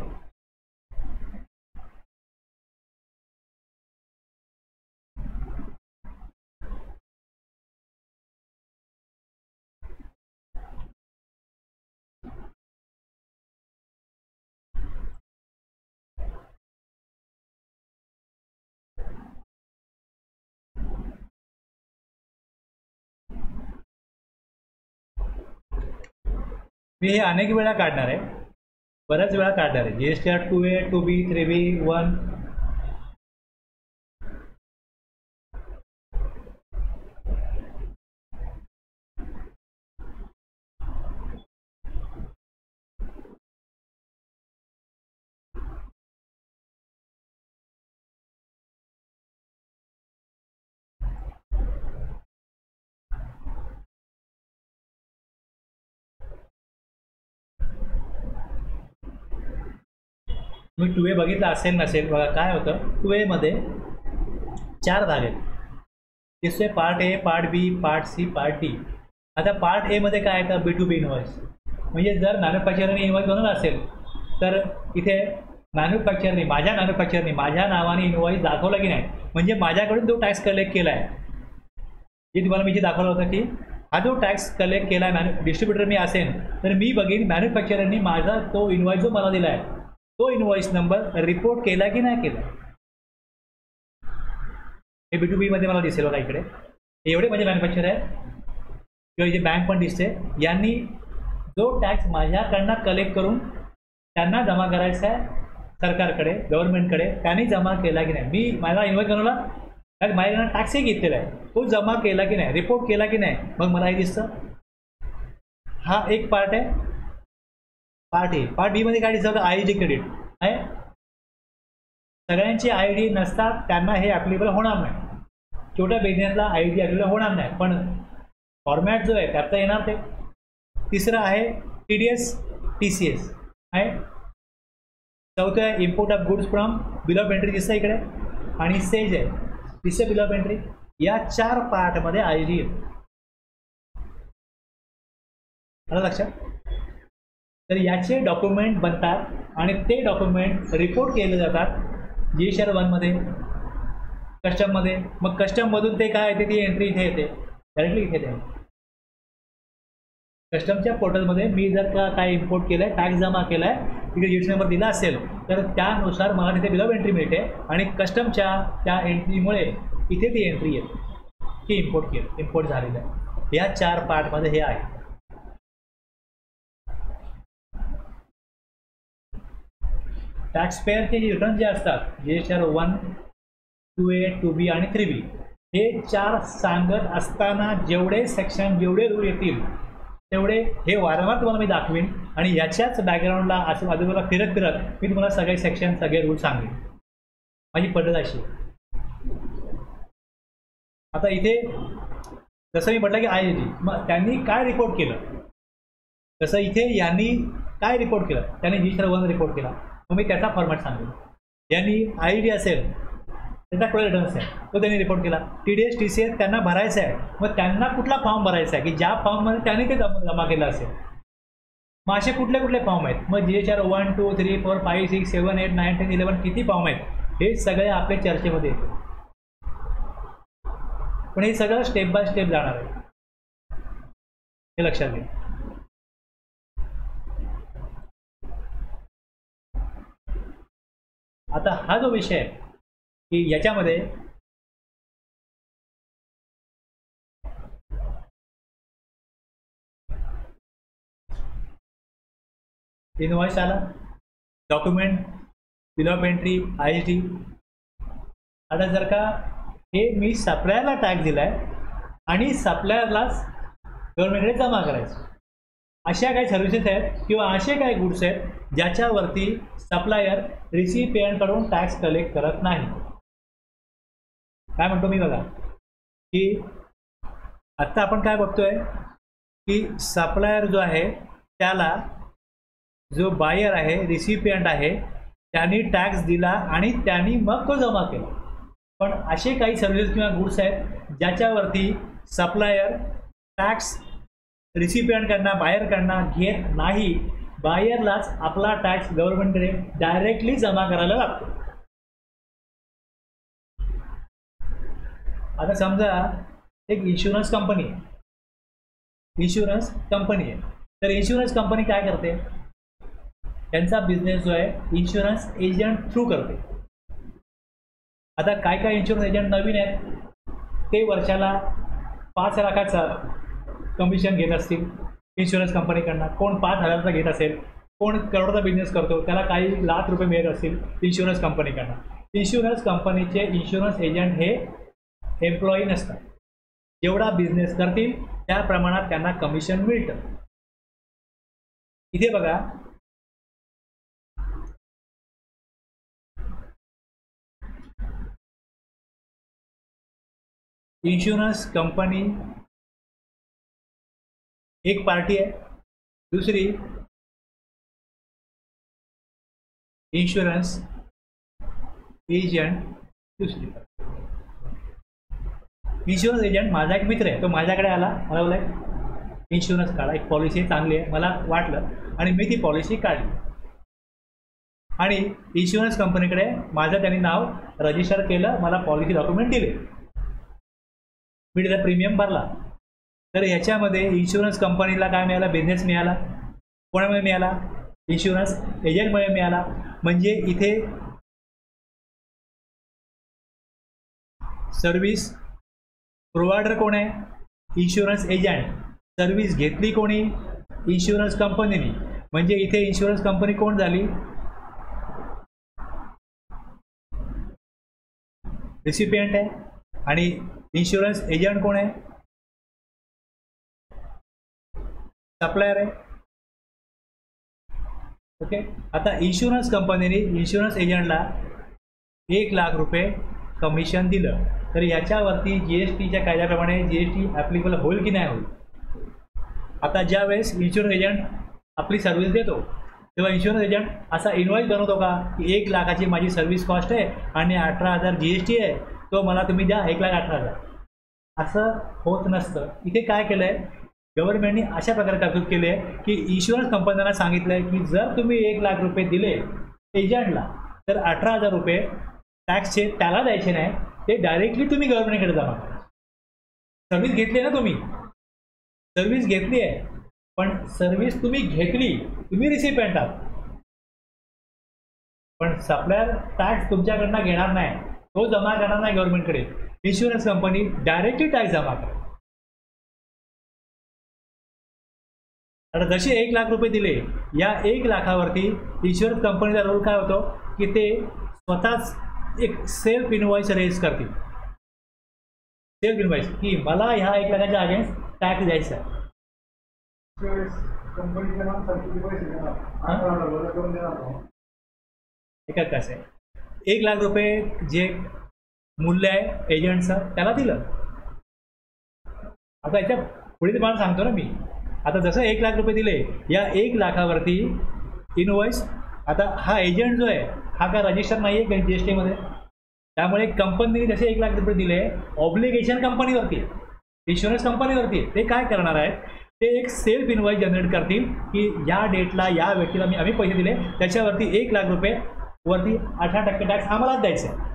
मी हे अनेक वेळा काढणार आहे, बऱ्याच वेळा काढणार आहे. G S T R two A two B three B one मी टू ए बघितला असेल नसेल बघा. काय होतं टू एमध्ये चार भाग आहेत, दिसतोय part A, part B, part C, part D. आता पार्ट एमध्ये काय येतं, बी टू बी इनवॉइस. म्हणजे जर मॅन्युफॅक्चररने इनवॉइस बनवला असेल तर इथे मॅन्युफॅक्चरने माझ्या मॅन्युफॅक्चरने माझ्या नावाने इनवॉइस दाखवला की नाही, म्हणजे माझ्याकडून जो टॅक्स कलेक्ट केला आहे, जे तुम्हाला मी जे दाखवलं होतं की हा जो टॅक्स कलेक्ट केला आहे मॅन्यु डिस्ट्रीब्युटर मी असेल तर मी बघीन मॅन्युफॅक्चररनी माझा तो इनवॉइस जो मला दिला आहे तो इनवॉइस नंबर रिपोर्ट केला की नाही केला. हे बी टू बीमध्ये मला दिसेल बघा इकडे. एवढे माझे मॅन्युफॅक्चर आहे किंवा इथे बँक पण दिसते. यांनी जो टॅक्स माझ्याकडनं कलेक्ट करून त्यांना जमा करायचा आहे सरकारकडे, गव्हर्नमेंटकडे, त्यांनी जमा केला की नाही. मी माझा इनवॉइस बनवला, माझ्याकडनं टॅक्सही घेतलेला आहे, तो जमा केला की नाही, रिपोर्ट केला की नाही, मग मला हे दिसतं. हा एक पार्ट आहे. Part A. पार्ट बी मध्ये काय दिसतं, आय डी क्रेडिट आहे. सगळ्यांची आय डी नसतात, त्यांना हे ॲप्लिकेबल होणार नाही. छोट्या बिझनेसला आय डी ॲप्लिकेबल होणार नाही, पण फॉर्मॅट जो आहे त्याचा येणार ते. तिसरं आहे T D S, T C S आहे. चौथं आहे import of goods from bill of entry दिसतं इकडे, आणि सेज आहे दिसतं बिल ऑफ एंट्री. या चार पार्टमध्ये आय डी येतो. आलं लक्षात. तर याचे डॉक्युमेंट बनतात आणि ते डॉक्युमेंट रिपोर्ट केले जातात जी एस टी आर वनमध्ये, कस्टममध्ये. मग कस्टममधून ते काय येते, ती एंट्री इथे येते, डायरेक्टली इथे येते. कस्टमच्या पोर्टलमध्ये मी जर का काय इम्पोर्ट केलं आहे, टॅक्स जमा केला आहे, तिथे जी एस टी नंबर दिला असेल तर त्यानुसार मला तिथे बिल ऑफ एंट्री मिळते आणि कस्टमच्या त्या एंट्रीमुळे इथे ती एंट्री येते की इम्पोर्ट केलं, इम्पोर्ट झालेलं आहे. या चार पार्टमध्ये हे आहे. टॅक्स पेअरचे जे रिटर्न जे असतात G S T R one, two A, two B आणि थ्री बी, हे चार सांगत असताना जेवढे सेक्शन जेवढे रूल येतील तेवढे हे वारंवार तुम्हाला मी दाखवीन आणि याच्याच बॅकग्राऊंडला असं बाजूला फिरत फिरत मी तुम्हाला सगळे सेक्शन सगळे रूल सांगेन. माझी पद्धत अशी. आता इथे जसं मी म्हटलं की आय डी, मग त्यांनी काय रिपोर्ट केलं, तसं इथे यांनी काय रिपोर्ट केलं, त्यांनी G S T R one report केला, मग मी त्याचा फॉर्मॅट सांगेन. यांनी आय डी असेल त्यांचा टोटल रिटर्न्स आहे तो त्यांनी रिपोर्ट केला. T D S, T C S त्यांना भरायचं आहे, मग त्यांना कुठला फॉर्म भरायचा आहे की ज्या फॉर्ममध्ये त्यांनी ते जमा जमा केलं असेल. मग असे कुठले कुठले फॉर्म आहेत, मग G S T R one, two, three, four, five, six, seven, eight, nine, ten, eleven किती फॉर्म आहेत, हे सगळे आपल्या चर्चेमध्ये येते. पण हे सगळं स्टेप बाय स्टेप जाणार आहे, हे लक्षात घ्या. आता हा जो विषय आहे की याच्यामध्ये इनवॉइस आला, document, bill of entry, I S D. आता जर का हे मी सप्लायरला टॅक्स दिलाय आणि सप्लायरलाच गव्हर्नमेंटकडे जमा करायचं, अशा काही सर्व्हिसेस आहेत किंवा असे काही गुड्स आहेत ज्याच्यावरती सप्लायर रिसिपियंटकडून टॅक्स कलेक्ट करत नाही. काय म्हणतो मी बघा की आत्ता आपण काय बघतोय की सप्लायर जो आहे त्याला जो बायर आहे, रिसिपियंट आहे, त्यांनी टॅक्स दिला आणि त्यांनी मग तो जमा केला. पण असे काही सर्व्हिसेस किंवा गुड्स आहेत ज्याच्यावरती सप्लायर टॅक्स रिसिपियंटकडनं बायरकडनं घेत नाही, बायरलाच आपला टॅक्स गव्हर्नमेंटकडे डायरेक्टली जमा करायला लागतो. आता समजा एक इन्शुरन्स कंपनी आहे, इन्शुरन्स कंपनी आहे तर इन्शुरन्स कंपनी काय करते, त्यांचा बिझनेस जो आहे इन्शुरन्स एजंट थ्रू करते. आता काय काय इन्शुरन्स एजंट नवीन आहेत ते वर्षाला पाच लाखाचा कमिशन घेत असतील इन्शुरन्स कंपनीकडनं, कोण पाच हजारचा घेत असेल, कोण करोडचा बिझनेस करतो त्याला काही लाख रुपये मिळत असतील इन्शुरन्स कंपनीकडनं. इन्शुरन्स कंपनीचे इन्शुरन्स एजंट हे एम्प्लॉई नसतात, जेवढा बिझनेस करतील त्या प्रमाणात त्यांना कमिशन मिळतं. इथे बघा इन्शुरन्स कंपनी एक पार्टी आहे, दुसरी इन्शुरन्स एजंट दुसरी. इन्शुरन्स एजंट माझा एक मित्र आहे, तो माझ्याकडे आला, मला बोला इन्शुरन्स काढा, एक पॉलिसी चांगली आहे, मला वाटलं आणि मी ती पॉलिसी काढली आणि इन्शुरन्स कंपनीकडे माझं त्यांनी नाव रजिस्टर केलं, मला पॉलिसी डॉक्युमेंट दिले, मी त्याचा प्रीमियम भरला. तर ह्याच्यामध्ये इन्शुरन्स कंपनीला काय मिळाला, बिझनेस मिळाला, कोणामुळे मिळाला, इन्शुरन्स एजंटमुळे मिळाला. म्हणजे इथे सर्व्हिस प्रोव्हायडर कोण आहे, इन्शुरन्स एजंट. सर्व्हिस घेतली कोणी, इन्शुरन्स कंपनीने. म्हणजे इथे इन्शुरन्स कंपनी कोण झाली, रिसिपियंट आहे आणि इन्शुरन्स एजंट कोण आहे, सप्लायर आहे. ओके. आता इन्शुरन्स कंपनीने इन्शुरन्स एजंटला एक लाख रुपये कमिशन दिलं तर याच्यावरती जी एस टीच्या कायद्याप्रमाणे जी एस टी ॲप्लिकेबल होईल की नाही होईल. आता ज्या वेळेस इन्शुरन्स एजंट आपली सर्व्हिस देतो तेव्हा इन्शुरन्स एजंट असा इन्व्हॉइस बनवतो का की एक लाखाची माझी सर्व्हिस कॉस्ट आहे आणि अठरा हजार जी एस टी आहे, तो मला तुम्ही द्या एक लाख अठरा हजार. असं होत नसतं. इथे काय केलं आहे गव्हर्नमेंटने, अशा प्रकारे तरतूद केली आहे की इन्शुरन्स कंपन्यांना सांगितलं आहे की जर तुम्ही एक लाख रुपये दिले एजंटला तर अठरा हजार रुपये टॅक्सचे त्याला द्यायचे नाही, ते डायरेक्टली तुम्ही गव्हर्नमेंटकडे जमा करा. सर्व्हिस घेतली ना, तुम्ही सर्व्हिस घेतली आहे, पण सर्व्हिस तुम्ही घेतली, तुम्ही रिसिपियंट आहात, पण सप्लायर टॅक्स तुमच्याकडनं घेणार नाही, तो जमा करणार नाही गव्हर्नमेंटकडे. इन्शुरन्स कंपनी डायरेक्टली टॅक्स जमा करा. आता जसे एक लाख रुपये दिले, या एक लाखावरती इन्शुरन्स कंपनीचा रोल काय होतो की ते स्वतःच एक सेल्फ इन्व्हॉइस रेज करतील. सेल्फ इन्व्हॉइस की मला ह्या एक लाखाच्या अगेन्स्ट टॅक्स द्यायचा आहे. एका कसं आहे, एक लाख रुपये जे मूल्य आहे एजंटचं त्याला दिलं. आता याच्या पुढे तुम्हाला सांगतो ना मी, आता जसं एक लाख रुपये दिले, या एक लाखावरती इनवॉइस, आता हा एजंट जो आहे हा काय रजिस्टर नाही आहे जी एस टीमध्ये, त्यामुळे कंपनीने जसे एक लाख रुपये दिले ऑब्लिगेशन कंपनीवरती, इन्शुरन्स कंपनीवरती. ते काय करणार आहेत, ते एक सेल्फ इनवॉइस जनरेट करतील की या डेटला या व्यक्तीला मी आम्ही पैसे दिले, त्याच्यावरती एक लाख रुपये वरती अठरा टक्के टॅक्स आम्हालाच द्यायचा आहे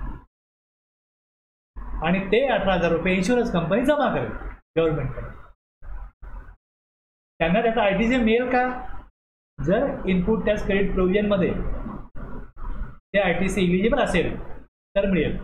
आणि ते अठरा हजार रुपये इन्शुरन्स कंपनी जमा करेल गव्हर्नमेंटकडे. त्यांना त्याचा आय टी सी मिळेल का, जर इनपुट टॅक्स क्रेडिट प्रोव्हिजनमध्ये ते आय टी सी इलिजिबल असेल तर मिळेल.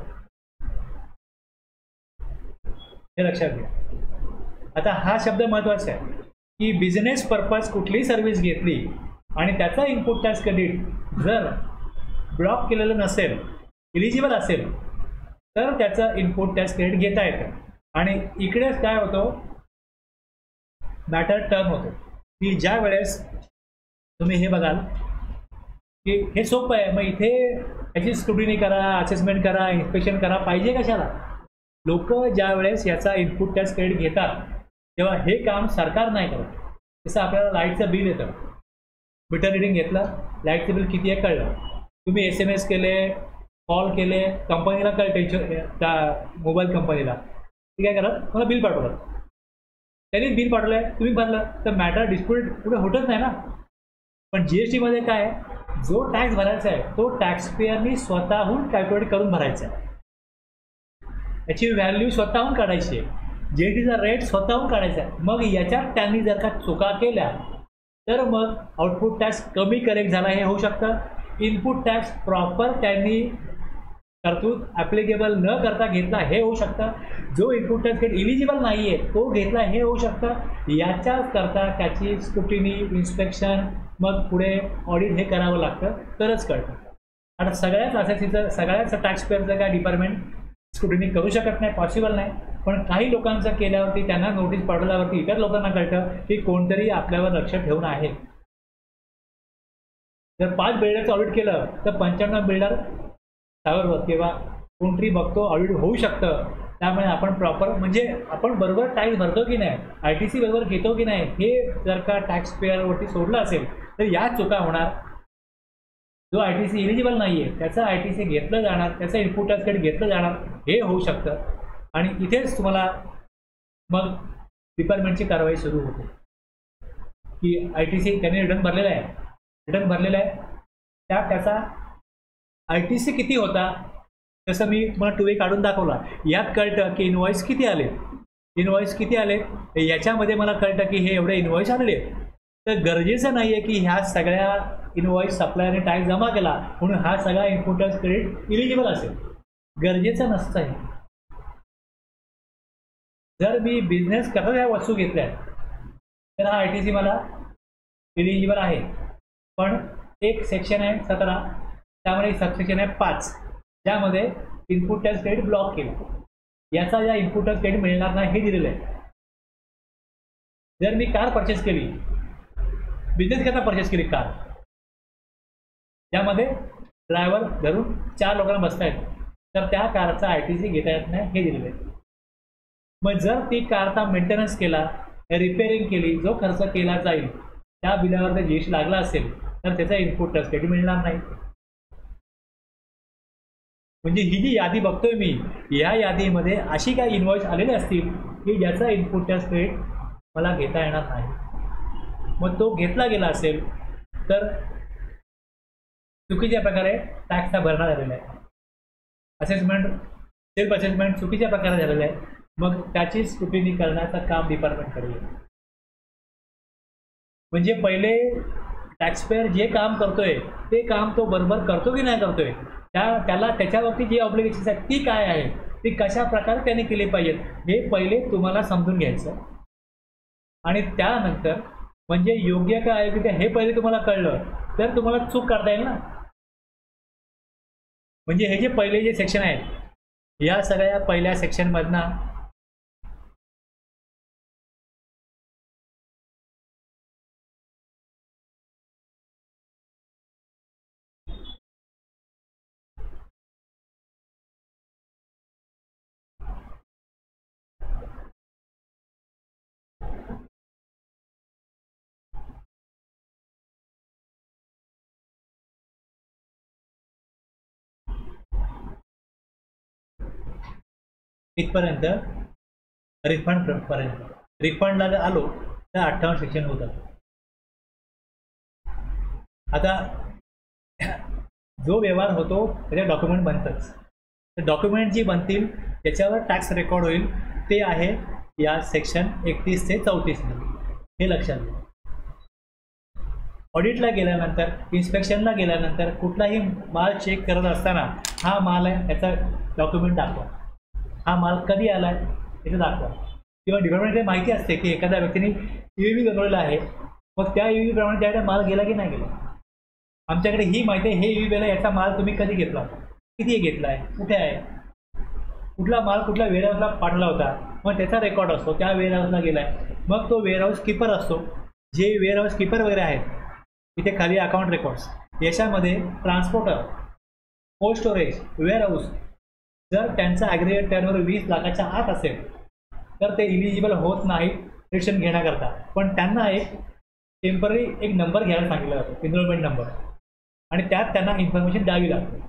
हे लक्षात घ्या. आता हा शब्द महत्त्वाचा आहे की बिझनेस पर्पज कुठलीही सर्व्हिस घेतली आणि त्याचा इनपुट टॅक्स क्रेडिट जर ब्लॉक केलेलं नसेल, इलिजिबल असेल, तर त्याचं इनपुट टॅक्स क्रेडिट घेता येतं. आणि इकडेच काय होतं, मॅटर टर्न होतो की ज्या वेळेस तुम्ही हे बघाल की हे सोपं आहे, मग इथे याची स्क्रुटिनी करा, असेसमेंट करा, इन्स्पेक्शन करा, पाहिजे कशाला. लोक ज्या वेळेस याचा इनपुट टॅक्स क्रेडिट घेतात तेव्हा हे काम सरकार नाही करत. जसं आपल्याला लाईटचं बिल येतं, मीटर रिडिंग घेतलं, लाईटचं बिल किती आहे कळलं, तुम्ही एस एम एस केले, कॉल केले, कंपनीला कळते, त्या मोबाईल कंपनीला, ती काय करत, मला बिल पाठवलं, त्यांनी बिल पाठवलं, तुम्ही भरलं, तर मॅटर डिस्प्यूट पुढे होतच नाही ना. पण जी एस टीमध्ये काय, जो टॅक्स भरायचा आहे तो टॅक्स पेअरनी स्वतःहून कॅल्क्युलेट करून भरायचा आहे, याची व्हॅल्यू स्वतःहून काढायची आहे, जी एस टीचा रेट स्वतःहून काढायचा आहे. मग याच्यात त्यांनी जर का चुका केल्या तर मग आउटपुट टॅक्स कमी करेक्ट झाला हे होऊ शकतं. इनपुट टॅक्स प्रॉपर त्यांनी तरतूद ॲप्लिकेबल न करता घेतला हे होऊ शकतं. जो इनपुट टॅक्स इलिजिबल नाही आहे तो घेतला हे होऊ शकतं. याच्याच करता त्याची स्क्रुटिनी, इन्स्पेक्शन, मग पुढे ऑडिट हे करावं लागतं, तरच कळतं. आता सगळ्याच असेसीचं, सगळ्याच टॅक्स पेअरचं काय डिपार्टमेंट स्क्रुटिनी करू शकत नाही, पॉसिबल नाही. पण काही लोकांचं केल्यावरती, त्यांना नोटीस पाठवल्यावरती इतर लोकांना कळतं की कोणतरी आपल्यावर लक्ष ठेवून आहे. जर पाच बिल्डरचं ऑडिट केलं तर पंच्याण्णव बिल्डर त्यावर किंवा कोणतरी बघतो, ऑडिट होऊ शकतं. त्यामुळे आपण प्रॉपर, म्हणजे आपण बरोबर टॅक्स भरतो की नाही, आय टी सी बरोबर घेतो की नाही, हे जर का टॅक्स पेअरवरती सोडलं असेल तर या चुका होणार. जो आय टी सी इलिजिबल नाही आहे त्याचं आय टी सी घेतलं जाणार, त्याचं इनपुट टॅक्स क्रेडिट घेतलं जाणार, हे होऊ शकतं. आणि इथेच तुम्हाला मग डिपार्टमेंटची कारवाई सुरू होते की आय टी सी त्यांनी रिटर्न भरलेला आहे, रिटर्न भरलेला आहे, त्या त्याचा आय टी सी किती होता, तसं मी मला टू वे काढून दाखवला, यात कळतं की इनवॉइस किती आले, इनवॉइस किती आले, याच्यामध्ये मला कळतं की हे एवढे इनवॉइस आलेले. तर गरजेचं नाही आहे की ह्या सगळ्या इनवॉइस सप्लायरने टॅक्स जमा केला म्हणून हा सगळा इनपुट टॅक्स क्रेडिट इलिजिबल असेल, गरजेचं नसतं आहे. जर मी बिझनेस करता ह्या वस्तू घेतल्या तर हा आय टी सी मला इलिजिबल आहे. पण एक सेक्शन आहे सतरा, त्यामुळे सबसेक्शन आहे पाच, ज्यामध्ये इनपुट टॅक्स क्रेडिट ब्लॉक केलं, याचा या इनपुट टॅक्स क्रेडिट मिळणार नाही हे दिलेलं आहे. जर मी कार परचेस केली, बिझनेस करता परचेस केली कार, ज्यामध्ये ड्रायव्हर धरून चार लोकांना बसता येत, तर त्या कारचा आय टी सी घेता येत नाही हे दिलेलं आहे. मग जर ती कारचा मेंटेनन्स केला, रिपेअरिंग केली, जो खर्च केला जाईल त्या बिलावर जर जी एस टी लागला असेल तर त्याचा इनपुट टॅक्स क्रेडिट मिळणार नाही. म्हणजे ही जी यादी बघतोय मी, या यादीमध्ये अशी काही इनवॉइस आलेले असतील की ज्याचा इनपुट टॅक्स क्रेडिट मला घेता येणार नाही. मग तो घेतला गेला असेल तर चुकीच्या प्रकारे टॅक्सचा भरणा झालेला आहे, असेसमेंट, सेल्फ असेसमेंट चुकीच्या प्रकारे झालेलं आहे. मग त्याची स्क्रुटिनी करण्याचं काम डिपार्टमेंटकडे येईल. म्हणजे पहिले टॅक्सपेअर जे काम करतोय ते काम तो बरोबर करतो की नाही करतोय, त्या त्याला त्याच्यावरती जे ऑब्लिगेशन्स आहेत ती काय आहे, ती कशा प्रकारे त्याने केली पाहिजेत हे पहिले तुम्हाला समजून घ्यायचं. आणि त्यानंतर म्हणजे योग्य काय आहे की काय हे पहिले तुम्हाला कळलं तर तुम्हाला चूक करता येईल ना. म्हणजे हे जे पहिले जे सेक्शन आहेत, या सगळ्या पहिल्या सेक्शनमधनं इथपर्यंत रिफंड पर्यंत, रिफंडला जर आलो तर अठ्ठावन्न सेक्शन होतात. आता जो व्यवहार होतो त्याचे डॉक्युमेंट बनतंच, तर डॉक्युमेंट जी बनतील त्याच्यावर टॅक्स रेकॉर्ड होईल, ते आहे या सेक्शन एकतीस ते चौतीस मध्ये, हे लक्षात घ्या. ऑडिटला गेल्यानंतर, इन्स्पेक्शनला गेल्यानंतर कुठलाही माल चेक करत असताना हा माल आहे त्याचा डॉक्युमेंट दाखवा, हा माल कधी आला आहे याचं दाखवा. किंवा डिपार्टमेंटला माहिती असते की एखाद्या व्यक्तीने ई व्ही बनवलेला आहे, मग त्या ईव्ही प्रमाणे त्याकडे माल गेला की नाही गेला. आमच्याकडे ही माहिती आहे, हे ईव्ही बेला याचा माल तुम्ही कधी घेतला, किती घेतला आहे, कुठे आहे, कुठला माल कुठल्या वेअरहाऊसला पाठवला होता, मग त्याचा रेकॉर्ड असतो, त्या वेअरहाऊसला गेला आहे. मग तो वेअरहाऊस कीपर असतो, जे वेअरहाऊस कीपर वगैरे आहेत इथे खाली अकाउंट रेकॉर्ड्स, याच्यामध्ये ट्रान्सपोर्टर, कोल्ड स्टोरेज, वेअरहाऊस जर त्यांचा ॲग्रिगेट टर्नओव्हर वीस लाखाच्या आत असेल तर ते इलिजिबल होत नाही रिटर्न घेण्याकरता. पण त्यांना एक टेम्पररी एक नंबर घ्यायला सांगितलं जातं, एनरोलमेंट नंबर, आणि त्यात त्यांना इन्फॉर्मेशन द्यावी लागते.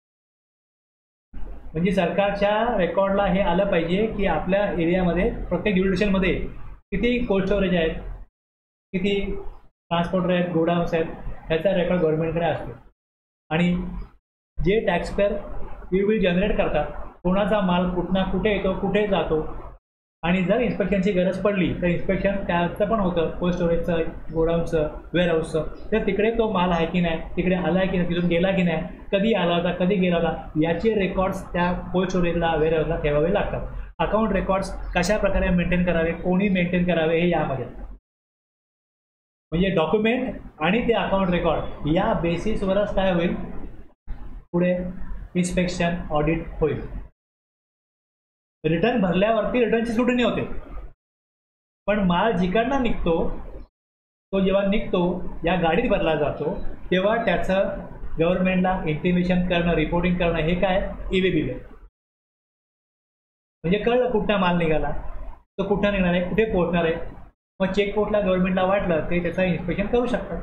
म्हणजे सरकारच्या रेकॉर्डला हे आलं पाहिजे की आपल्या एरियामध्ये प्रत्येक ड्युरेशनमध्ये किती कोल्ड स्टोरेज आहेत, किती ट्रान्सपोर्टर आहेत, गोडाऊन्स आहेत, ह्याचा रेकॉर्ड गव्हर्नमेंटकडे असतो. आणि जे टॅक्सपेअर विल जनरेट करतात, कोणाचा माल कुठना कुठे येतो, कुठे जातो, आणि जर इन्स्पेक्शनची गरज पडली तर इन्स्पेक्शन त्याचं पण होतं, कोल्ड स्टोरेजचं, गोडाऊनचं, वेअरहाऊसचं. तर तिकडे तो माल आहे की नाही, तिकडे आला आहे की नाही, तिथून गेला की नाही, कधी आला होता, कधी गेला होता, याचे रेकॉर्ड्स त्या कोल्ड स्टोरेजला, वेअरहाऊसला ठेवावे लागतात. अकाउंट रेकॉर्ड्स कशा प्रकारे मेंटेन करावे, कोणी मेंटेन करावे, हे यामध्ये. म्हणजे डॉक्युमेंट आणि ते अकाउंट रेकॉर्ड या बेसिसवरच काय होईल, पुढे इन्स्पेक्शन ऑडिट होईल. रिटर्न भरल्यावरती रिटर्नची सुटणी होते, पण माल जिकडनं निघतो तो जेव्हा निघतो या गाडीत भरला जातो तेव्हा त्याचं गव्हर्नमेंटला इंटिमेशन करणं, रिपोर्टिंग करणं, हे काय ईव्ही बिल आहे. म्हणजे कळलं कुठला माल निघाला, तो कुठं निघणार आहे, कुठे पोहोचणार आहे. मग चेकपोस्टला गव्हर्नमेंटला वाटलं ते त्याचं इन्स्पेक्शन करू शकतात.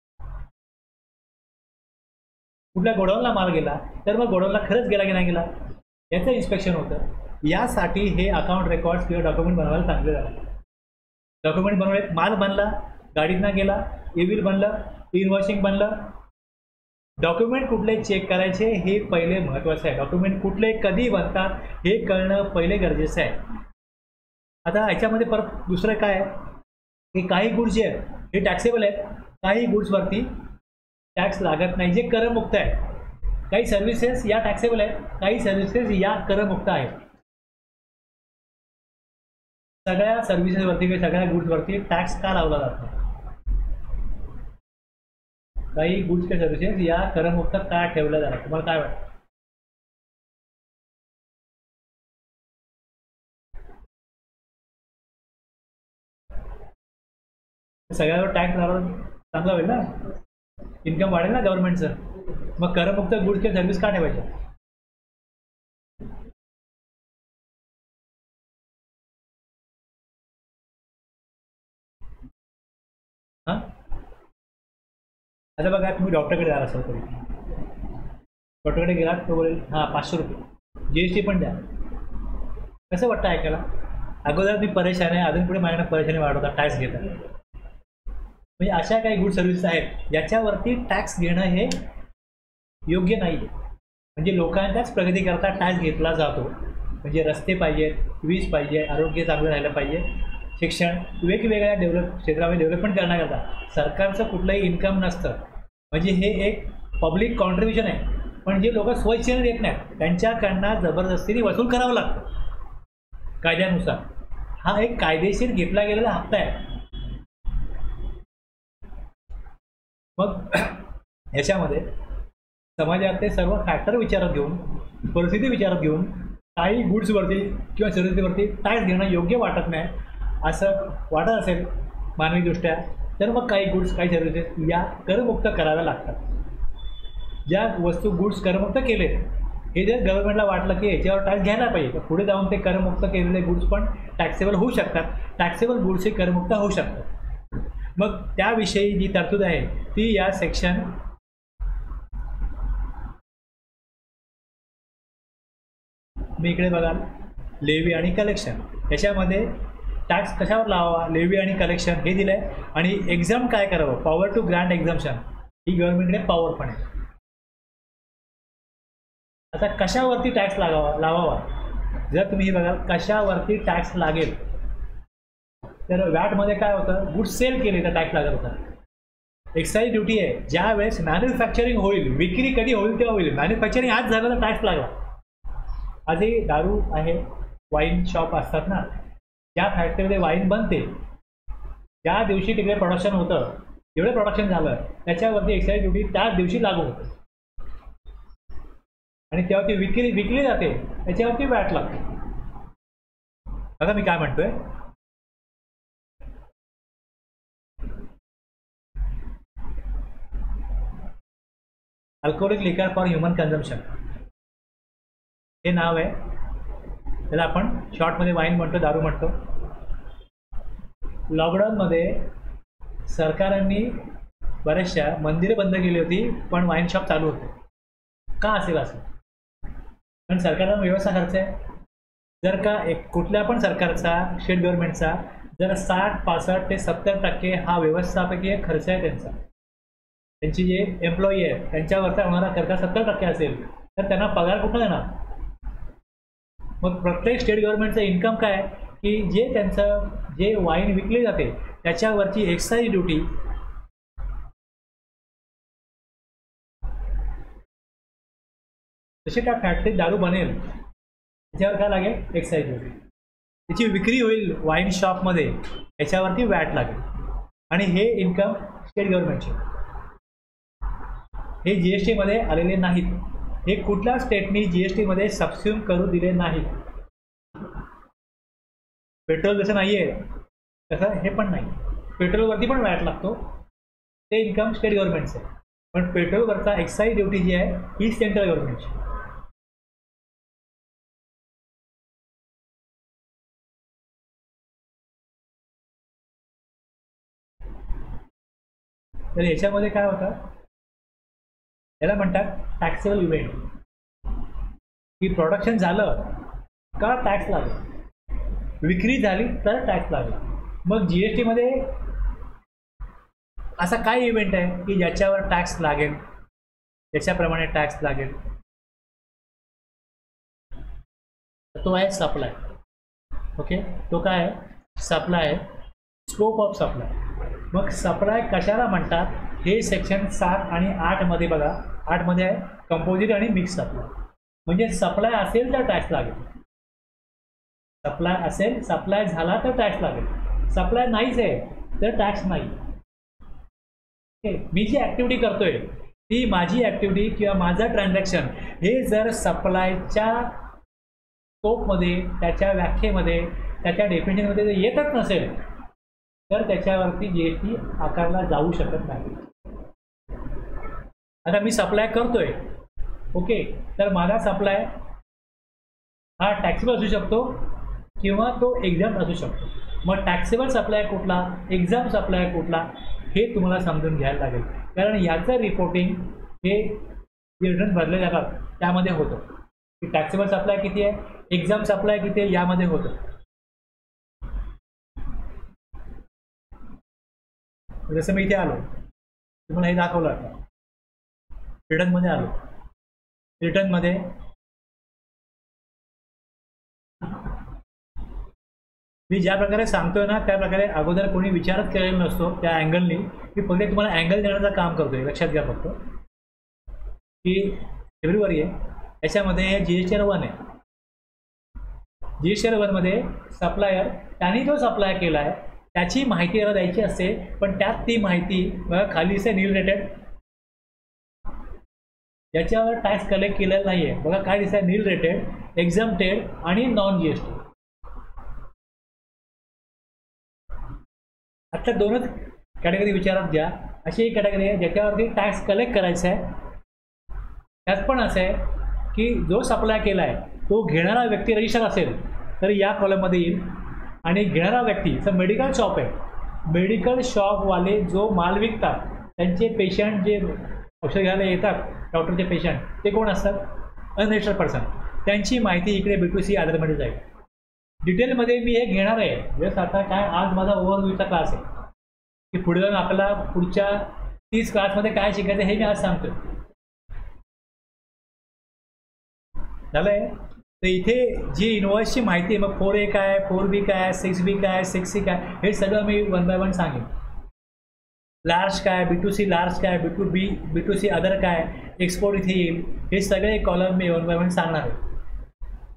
कुठल्या गोडाऊनला माल गेला तर मग गोडाऊनला खरंच गेला की नाही गेला याचं इन्स्पेक्शन होतं. यासाठी हे अकाउंट रेकॉर्ड्स किंवा डॉक्युमेंट बनवायला सांगितलं जातं. डॉक्युमेंट बनवले, माल बनला, गाडीतनं गेला, ई बिल बनलं, इनवॉइसिंग बनलं. डॉक्युमेंट कुठले चेक करायचे हे पहिले महत्त्वाचं आहे. डॉक्युमेंट कुठले कधी बनतात हे कळणं पहिले गरजेचं आहे. आता याच्यामध्ये परत दुसरं काय आहे की काही गुड्स जे आहेत हे टॅक्सेबल आहेत, काही गुड्सवरती टॅक्स लागत नाही, जे करमुक्त आहे. काही सर्व्हिसेस या टॅक्सेबल आहेत, काही सर्व्हिसेस या करमुक्त आहेत. सगळ्या सर्व्हिसेसवरती किंवा सगळ्या गुड्सवरती टॅक्स का लावला जातो, काही गुड्स किंवा सर्व्हिसेस या करमुक्त का ठेवल्या जातात, तुम्हाला काय वाटतं? सगळ्यावर टॅक्स लावला चांगला होईल ना, इन्कम वाढेल ना गव्हर्नमेंटचं. मग करमुक्त गुड्स किंवा सर्व्हिस का ठेवायचं? हां, आता बघा तुम्ही डॉक्टरकडे जाणार असाल तरी डॉक्टरकडे गेलात तो बोलेल हां पाचशे रुपये जी एस टी पण द्या. कसं वाटतं ऐकायला? अगोदर मी परेशान आहे, अजून पुढे माझ्याकडे परेशानी वाढवता, टॅक्स घेतात. म्हणजे अशा काही गुड सर्व्हिसेस आहेत ज्याच्यावरती टॅक्स घेणं हे योग्य नाही आहे. म्हणजे लोकांच्याच प्रगतीकरता टॅक्स घेतला जातो. म्हणजे रस्ते पाहिजेत, वीज पाहिजे, आरोग्य चांगलं राहिलं पाहिजे, शिक्षण, वेगवेगळ्या डेव्हलप क्षेत्रामध्ये डेव्हलपमेंट करण्याकरता सरकारचं कुठलंही इन्कम नसतं. म्हणजे हे एक पब्लिक कॉन्ट्रीब्युशन आहे. पण जे लोक स्वइच्छेने देत नाहीत त्यांच्याकडनं जबरदस्तीने वसूल करावं लागतं कायद्यानुसार. हा एक कायदेशीर घेतला गेलेला हप्ता आहे. मग ह्याच्यामध्ये समाजातले सर्व फॅक्टर विचारात घेऊन, परिस्थिती विचारात घेऊन काही गुड्सवरती किंवा सर्व्हिसवरती टॅक्स घेणं योग्य वाटत नाही असं वाटत असेल मानवीदृष्ट्या, तर मग काही गुड्स काही सर्व्हिसेस या करमुक्त कराव्या लागतात. ज्या वस्तू गुड्स करमुक्त केले हे जर गव्हर्नमेंटला वाटलं की याच्यावर टॅक्स घ्यायला पाहिजे तर पुढे जाऊन ते करमुक्त केलेले गुड्स पण टॅक्सेबल होऊ शकतात. टॅक्सेबल गुड्स हे करमुक्त होऊ शकतात. मग त्याविषयी जी तरतूद आहे ती या सेक्शन मी इकडे बघाल लेवी आणि कलेक्शन, याच्यामध्ये टॅक्स कशावर लावावा, लेवी आणि कलेक्शन हे दिलं आहे. आणि एक्झाम काय करावं, पॉवर टू ग्रँट एक्झाम्शन ही गव्हर्नमेंटकडे पॉवर पण आहे. आता कशावरती टॅक्स लागावा लावावा जर तुम्ही हे बघाल कशावरती टॅक्स लागेल तर वॅटमध्ये काय होतं, गुड्स सेल केले तर टॅक्स लागत होता. एक्साईज ड्युटी आहे, ज्या वेळेस मॅन्युफॅक्चरिंग होईल, विक्री कधी होईल तेव्हा होईल. मॅन्युफॅक्चरिंग आज झालं तर टॅक्स लागला. आजही दारू आहे, वाईन शॉप असतात ना, ज्या फॅक्टरीमध्ये वाईन बनते ज्या दिवशी तिकडे प्रोडक्शन होतं, जेवढं प्रोडक्शन झालं त्याच्यावरती एक्साईज ड्युटी त्याच दिवशी लागू होतं आणि त्यावरती विकली विकली जाते त्याच्यावरती वॅट लागते. आता मी काय म्हणतोय, अल्कोहोलिक लिकर फॉर ह्युमन कन्झम्पशन हे नाव आहे. त्याला आपण शॉर्टमध्ये वाईन म्हणतो, दारू म्हणतो. लॉकडाऊनमध्ये सरकारांनी बऱ्याचशा मंदिरं बंद केली होती, पण वाईन शॉप चालू होते. का असेल असं? कारण सरकारला व्यवस्था खर्च आहे. जर का एक कुठल्या पण सरकारचा, स्टेट गव्हर्नमेंटचा जर साठ पासष्ट ते सत्तर टक्के हा व्यवस्थापकीय खर्च आहे त्यांचा, त्यांची जे एम्प्लॉई आहे त्यांच्यावरचा होणारा खर्च सत्तर टक्के असेल तर त्यांना पगार कुठं देणार? मग प्रत्येक स्टेट गव्हर्नमेंटचं इन्कम काय की जे त्यांचं जे वाईन विकली जाते त्याच्यावरची एक्साईज ड्युटी जशी त्या फॅक्टरीत दारू बनेल त्याच्यावर काय लागेल? Excise duty. त्याची विक्री होईल वाईन शॉपमध्ये याच्यावरती वॅट लागेल आणि हे इन्कम स्टेट गव्हर्नमेंटचे. हे जी एस टीमध्ये आलेले नाहीत. हे कुठल्या स्टेटनी जी एस टीमध्ये सबस्युम करू दिले नाहीत. पेट्रोल जसं नाही आहे तसं हे पण नाही. पेट्रोलवरती पण वॅट लागतो, ते इन्कम स्टेट गव्हर्नमेंटचं आहे. पण पेट्रोलवरचा एक्साईज ड्युटी जी आहे ही सेंट्रल गव्हर्नमेंटची. तर याच्यामध्ये काय होतं, याला म्हणतात टॅक्सेबल इव्हेंट. की प्रोडक्शन झालं का टॅक्स लागला, विक्री झाली तर टॅक्स लागला. मग जी एस टीमध्ये असा काय इव्हेंट आहे की ज्याच्यावर टॅक्स लागेल, त्याच्याप्रमाणे टॅक्स लागेल? तो आहे सप्लाय. ओके, तो काय आहे? सप्लाय आहे, स्कोप ऑफ सप्लाय. मग सप्लाय कशाला म्हणतात हे सेक्शन सात आणि आठमध्ये बघा. आठमध्ये आहे कंपोजिट आणि मिक्स सप्लाय. म्हणजे सप्लाय असेल तर टॅक्स लागेल. सप्लाय असेल, सप्लाय झाला तर टॅक्स लागेल. सप्लाय नाहीच आहे तर टॅक्स नाही. मी जी ॲक्टिव्हिटी करतोय ती माझी ॲक्टिव्हिटी किंवा माझं ट्रान्झॅक्शन हे जर सप्लायच्या स्कोपमध्ये, त्याच्या व्याख्येमध्ये, त्याच्या डेफिनेशनमध्ये जर येतच नसेल तर त्याच्यावरती जी एस टी आकारला जाऊ शकत नाही. आता मी सप्लाय करतोय, ओके, तर माझा सप्लाय हा टॅक्सेबल असू शकतो किंवा तो एक्झाम असू शकतो. मग टॅक्सेबल सप्लाय कुठला, एक्झाम सप्लाय कुठला हे तुम्हाला समजून घ्यायला लागेल. कारण याचं रिपोर्टिंग हे जे रिटर्न भरले जातात त्यामध्ये होतं की टॅक्सेबल सप्लाय किती आहे, एक्झाम सप्लाय किती आहे, यामध्ये होतं. जसं मी इथे आलो, तुम्हाला हे दाखवलं आता, रिटर्नमध्ये आलो. रिटर्नमध्ये मी ज्या प्रकारे सांगतोय ना त्या प्रकारे अगोदर कोणी विचारच केलेला नसतो त्या अँगलनी. मी पहिले तुम्हाला अँगल देण्याचं काम करतोय, लक्षात घ्या फक्त की फेब्रुवारी आहे, याच्यामध्ये G S T R one आहे. जी एस टी आर वनमध्ये सप्लायर त्यांनी जो सप्लाय केला आहे त्याची माहिती याला द्यायची असते, पण त्यात ती माहिती खाली असे नील रेटेड, याच्यावर टॅक्स कलेक्ट केलेला नाही आहे. बघा काय दिसतंय, नील रेटेड, एक्झम्प्टेड आणि नॉन जी एस टी. आता दोनच कॅटेगरी विचारात घ्या. अशी एक कॅटेगरी आहे ज्याच्यावरती टॅक्स कलेक्ट करायचा आहे. त्यात पण असं आहे की जो सप्लाय केला आहे तो घेणारा व्यक्ती रजिस्टर असेल तर या कॉलममध्ये येईल. आणि घेणारा व्यक्ती जर मेडिकल शॉप आहे, मेडिकल शॉपवाले जो माल विकतात त्यांचे पेशंट जे औषध घ्यायला येतात, डॉक्टरचे पेशंट, ते कोण असतात? Unregistered person. त्यांची माहिती इकडे बी टू सी आधारमध्ये जाईल. डिटेलमध्ये मी हे घेणार आहे. जसं आता काय आज माझा ओव्हरव्ह्यूचा क्लास आहे की पुढे जाऊन आपल्याला पुढच्या तीस क्लासमध्ये काय शिकायचं हे मी आज सांगतोय. झालंय. तर इथे जी इनवॉइसची माहिती आहे, मग फोर ए काय, फोर बी काय, सिक्स बी काय, सिक्स सी काय, हे सगळं मी वन बाय वन सांगेन. लार्ज काय, बी टू सी लार्ज काय, B to B B to C other काय, एक्सपोर्ट इथे येईल, हे सगळे कॉलम मी वन बाय वन सांगणार आहे.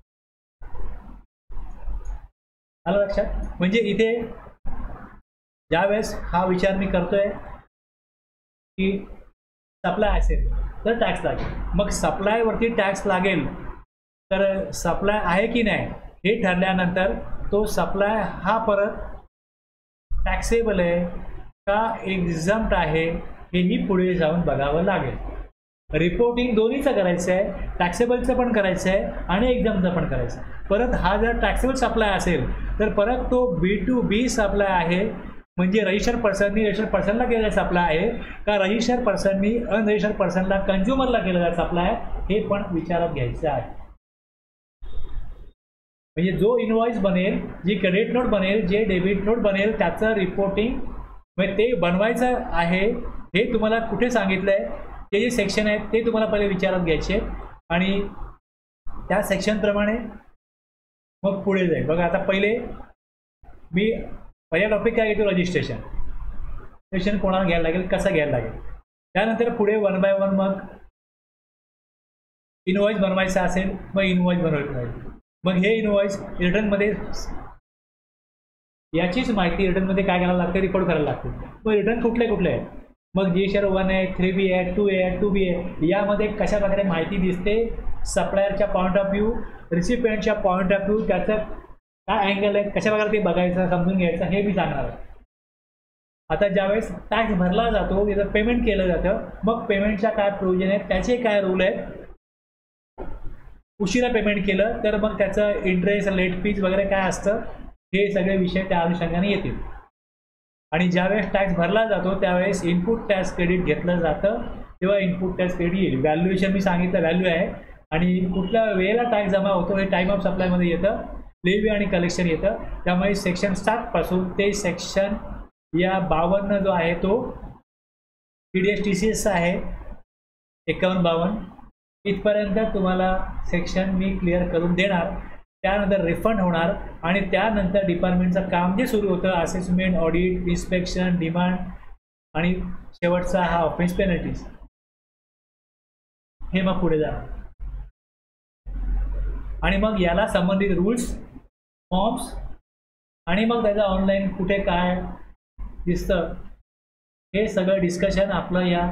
आलं लक्षात? म्हणजे इथे ज्यावेळेस हा विचार मी करतोय की सप्लाय असेल तर टॅक्स लागेल, मग सप्लायवरती टॅक्स लागेल तर सप्लाय आहे की नाही हे ठरल्यानंतर तो सप्लाय हा परत टॅक्सेबल आहे का एक्झम्प्ट आहे हेही पुढे जाऊन बघावं लागेल. रिपोर्टिंग दोन्हीचं करायचं आहे, टॅक्सेबलचं पण करायचं आहे आणि एक्झामचं पण करायचं आहे. परत हा जर टॅक्सेबल सप्लाय असेल तर परत तो बी टू बी सप्लाय आहे, म्हणजे रजिस्टर पर्सननी रजिस्टर पर्सनला केलेला सप्लाय आहे का रजिस्टर पर्सननी अनरजिस्टर पर्सनला कन्झ्युमरला केलेला सप्लाय आहे हे पण विचारात घ्यायचं आहे. म्हणजे जो इनवॉइस बनेल, जी क्रेडिट नोट बनेल, जे डेबिट नोट बनेल त्याचं रिपोर्टिंग म्हणजे ते बनवायचं आहे हे तुम्हाला कुठे सांगितलं आहे, ते जे सेक्शन आहेत ते तुम्हाला पहिले विचारात घ्यायचे आणि त्या सेक्शनप्रमाणे मग पुढे जाईल. बघा आता पहिले मी पहिला टॉपिक काय घेतो, रजिस्ट्रेशन. रजिस्ट्रेशन कोणाला घ्यायला लागेल, कसं घ्यायला लागेल. त्यानंतर पुढे वन बाय वन मग इनवॉइस बनवायचा असेल मग इनवॉइस बनवायचं आहे. मग हे इनवॉइस रिटर्नमध्ये याचीच माहिती रिटर्नमध्ये काय करायला लागते, रिकॉर्ड करायला लागते. मग रिटर्न कुठले कुठले आहे, मग जी शेअर वन आहे, थ्री बी आहे, टू ए आहे, टू बी आहे, यामध्ये कशा प्रकारे माहिती दिसते सप्लायरच्या पॉईंट ऑफ व्ह्यू, रिसिपियंटच्या पॉईंट ऑफ व्ह्यू, त्याचं काय अँगल आहे, कशा प्रकारे ते बघायचं समजून घ्यायचं हे मी सांगणार आहे. आता ज्यावेळेस टॅक्स भरला जातो त्याचं पेमेंट केलं जातं, मग पेमेंटच्या काय प्रोविजन आहेत, त्याचे काय रूल आहेत. उशिरा पेमेंट केलं तर मग त्याचं इंटरेस्ट, लेट फीज वगैरे काय असतं हे सगळे विषय त्या अनुषंगाने येतील. आणि ज्यावेळेस टॅक्स भरला जातो त्यावेळेस इनपुट टॅक्स क्रेडिट घेतलं जातं, तेव्हा इनपुट टॅक्स क्रेडिट येईल. व्हॅल्युएशन मी सांगितलं व्हॅल्यू आहे आणि कुठल्या वेळेला टॅक्स जमा होतो हे टाईम ऑफ सप्लायमध्ये येतं, लेवी आणि कलेक्शन येतं. त्यामुळे सेक्शन सातपासून ते सेक्शन या बावन्न जो आहे तो P D S T C एसचा आहे एकावन्न बावन्न इथपर्यंत तुम्हाला सेक्शन मी क्लिअर करून देणार. त्यानंतर रिफंड होणार आणि त्यानंतर डिपार्टमेंटचं काम जे सुरू होतं असेसमेंट, ऑडिट, इन्स्पेक्शन, डिमांड आणि शेवटचा हा ऑफेन्स पेनल्टीज हे मग पुढे जाणार. आणि मग याला संबंधित रूल्स, फॉर्म्स आणि मग त्याचा ऑनलाईन कुठे काय दिसतं हे सगळं डिस्कशन आपलं या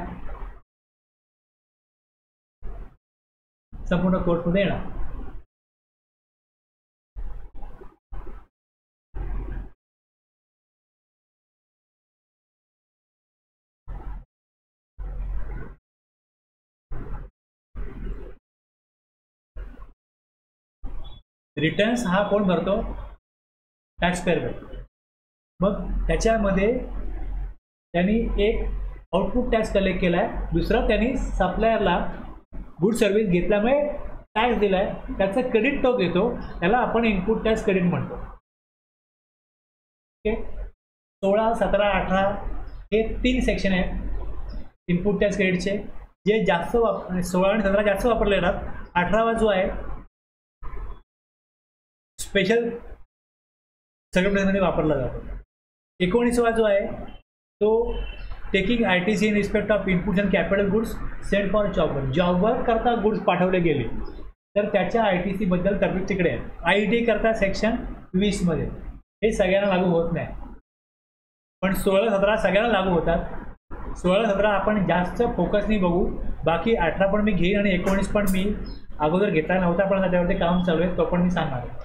संपूर्ण कोर्समध्ये येणार. रिटर्न्स हा कोण भरतो, टॅक्स पेअर भरतो. मग त्याच्यामध्ये त्यांनी एक आउटपुट टॅक्स कलेक्ट केला आहे, दुसरा त्यांनी सप्लायरला गुड सर्व्हिस घेतल्यामुळे टॅक्स दिला आहे त्याचं क्रेडिट तो घेतो, त्याला आपण इनपुट टॅक्स क्रेडिट म्हणतो. ओके, सोळा, सतरा, अठरा हे तीन सेक्शन आहेत इनपुट टॅक्स क्रेडिटचे, जे जास्त वापर सोळा आणि सतरा जास्त वापरले जातात. अठरावा जो आहे स्पेशल सर्कमस्टन्समध्ये वापरला जातो. एकोणीसवा जो आहे तो taking I T C in respect of inputs and capital goods send for जॉबवर, जॉबवर करता गुड्स पाठवले गेले तर त्याच्या आय टी सी बद्दल तरतूद तिकडे आहे. आय टी करता सेक्शन वीसमध्ये हे सगळ्यांना लागू होत नाही, पण सोळा सतरा सगळ्यांना लागू होतात. सोळा सतरा आपण जास्त फोकसनी बघू, बाकी अठरा पण मी घेईन आणि एकोणीस पण मी अगोदर घेतला नव्हता पण त्याच्यावरती काम चालू आहे तो पण मी सांगणार आहे.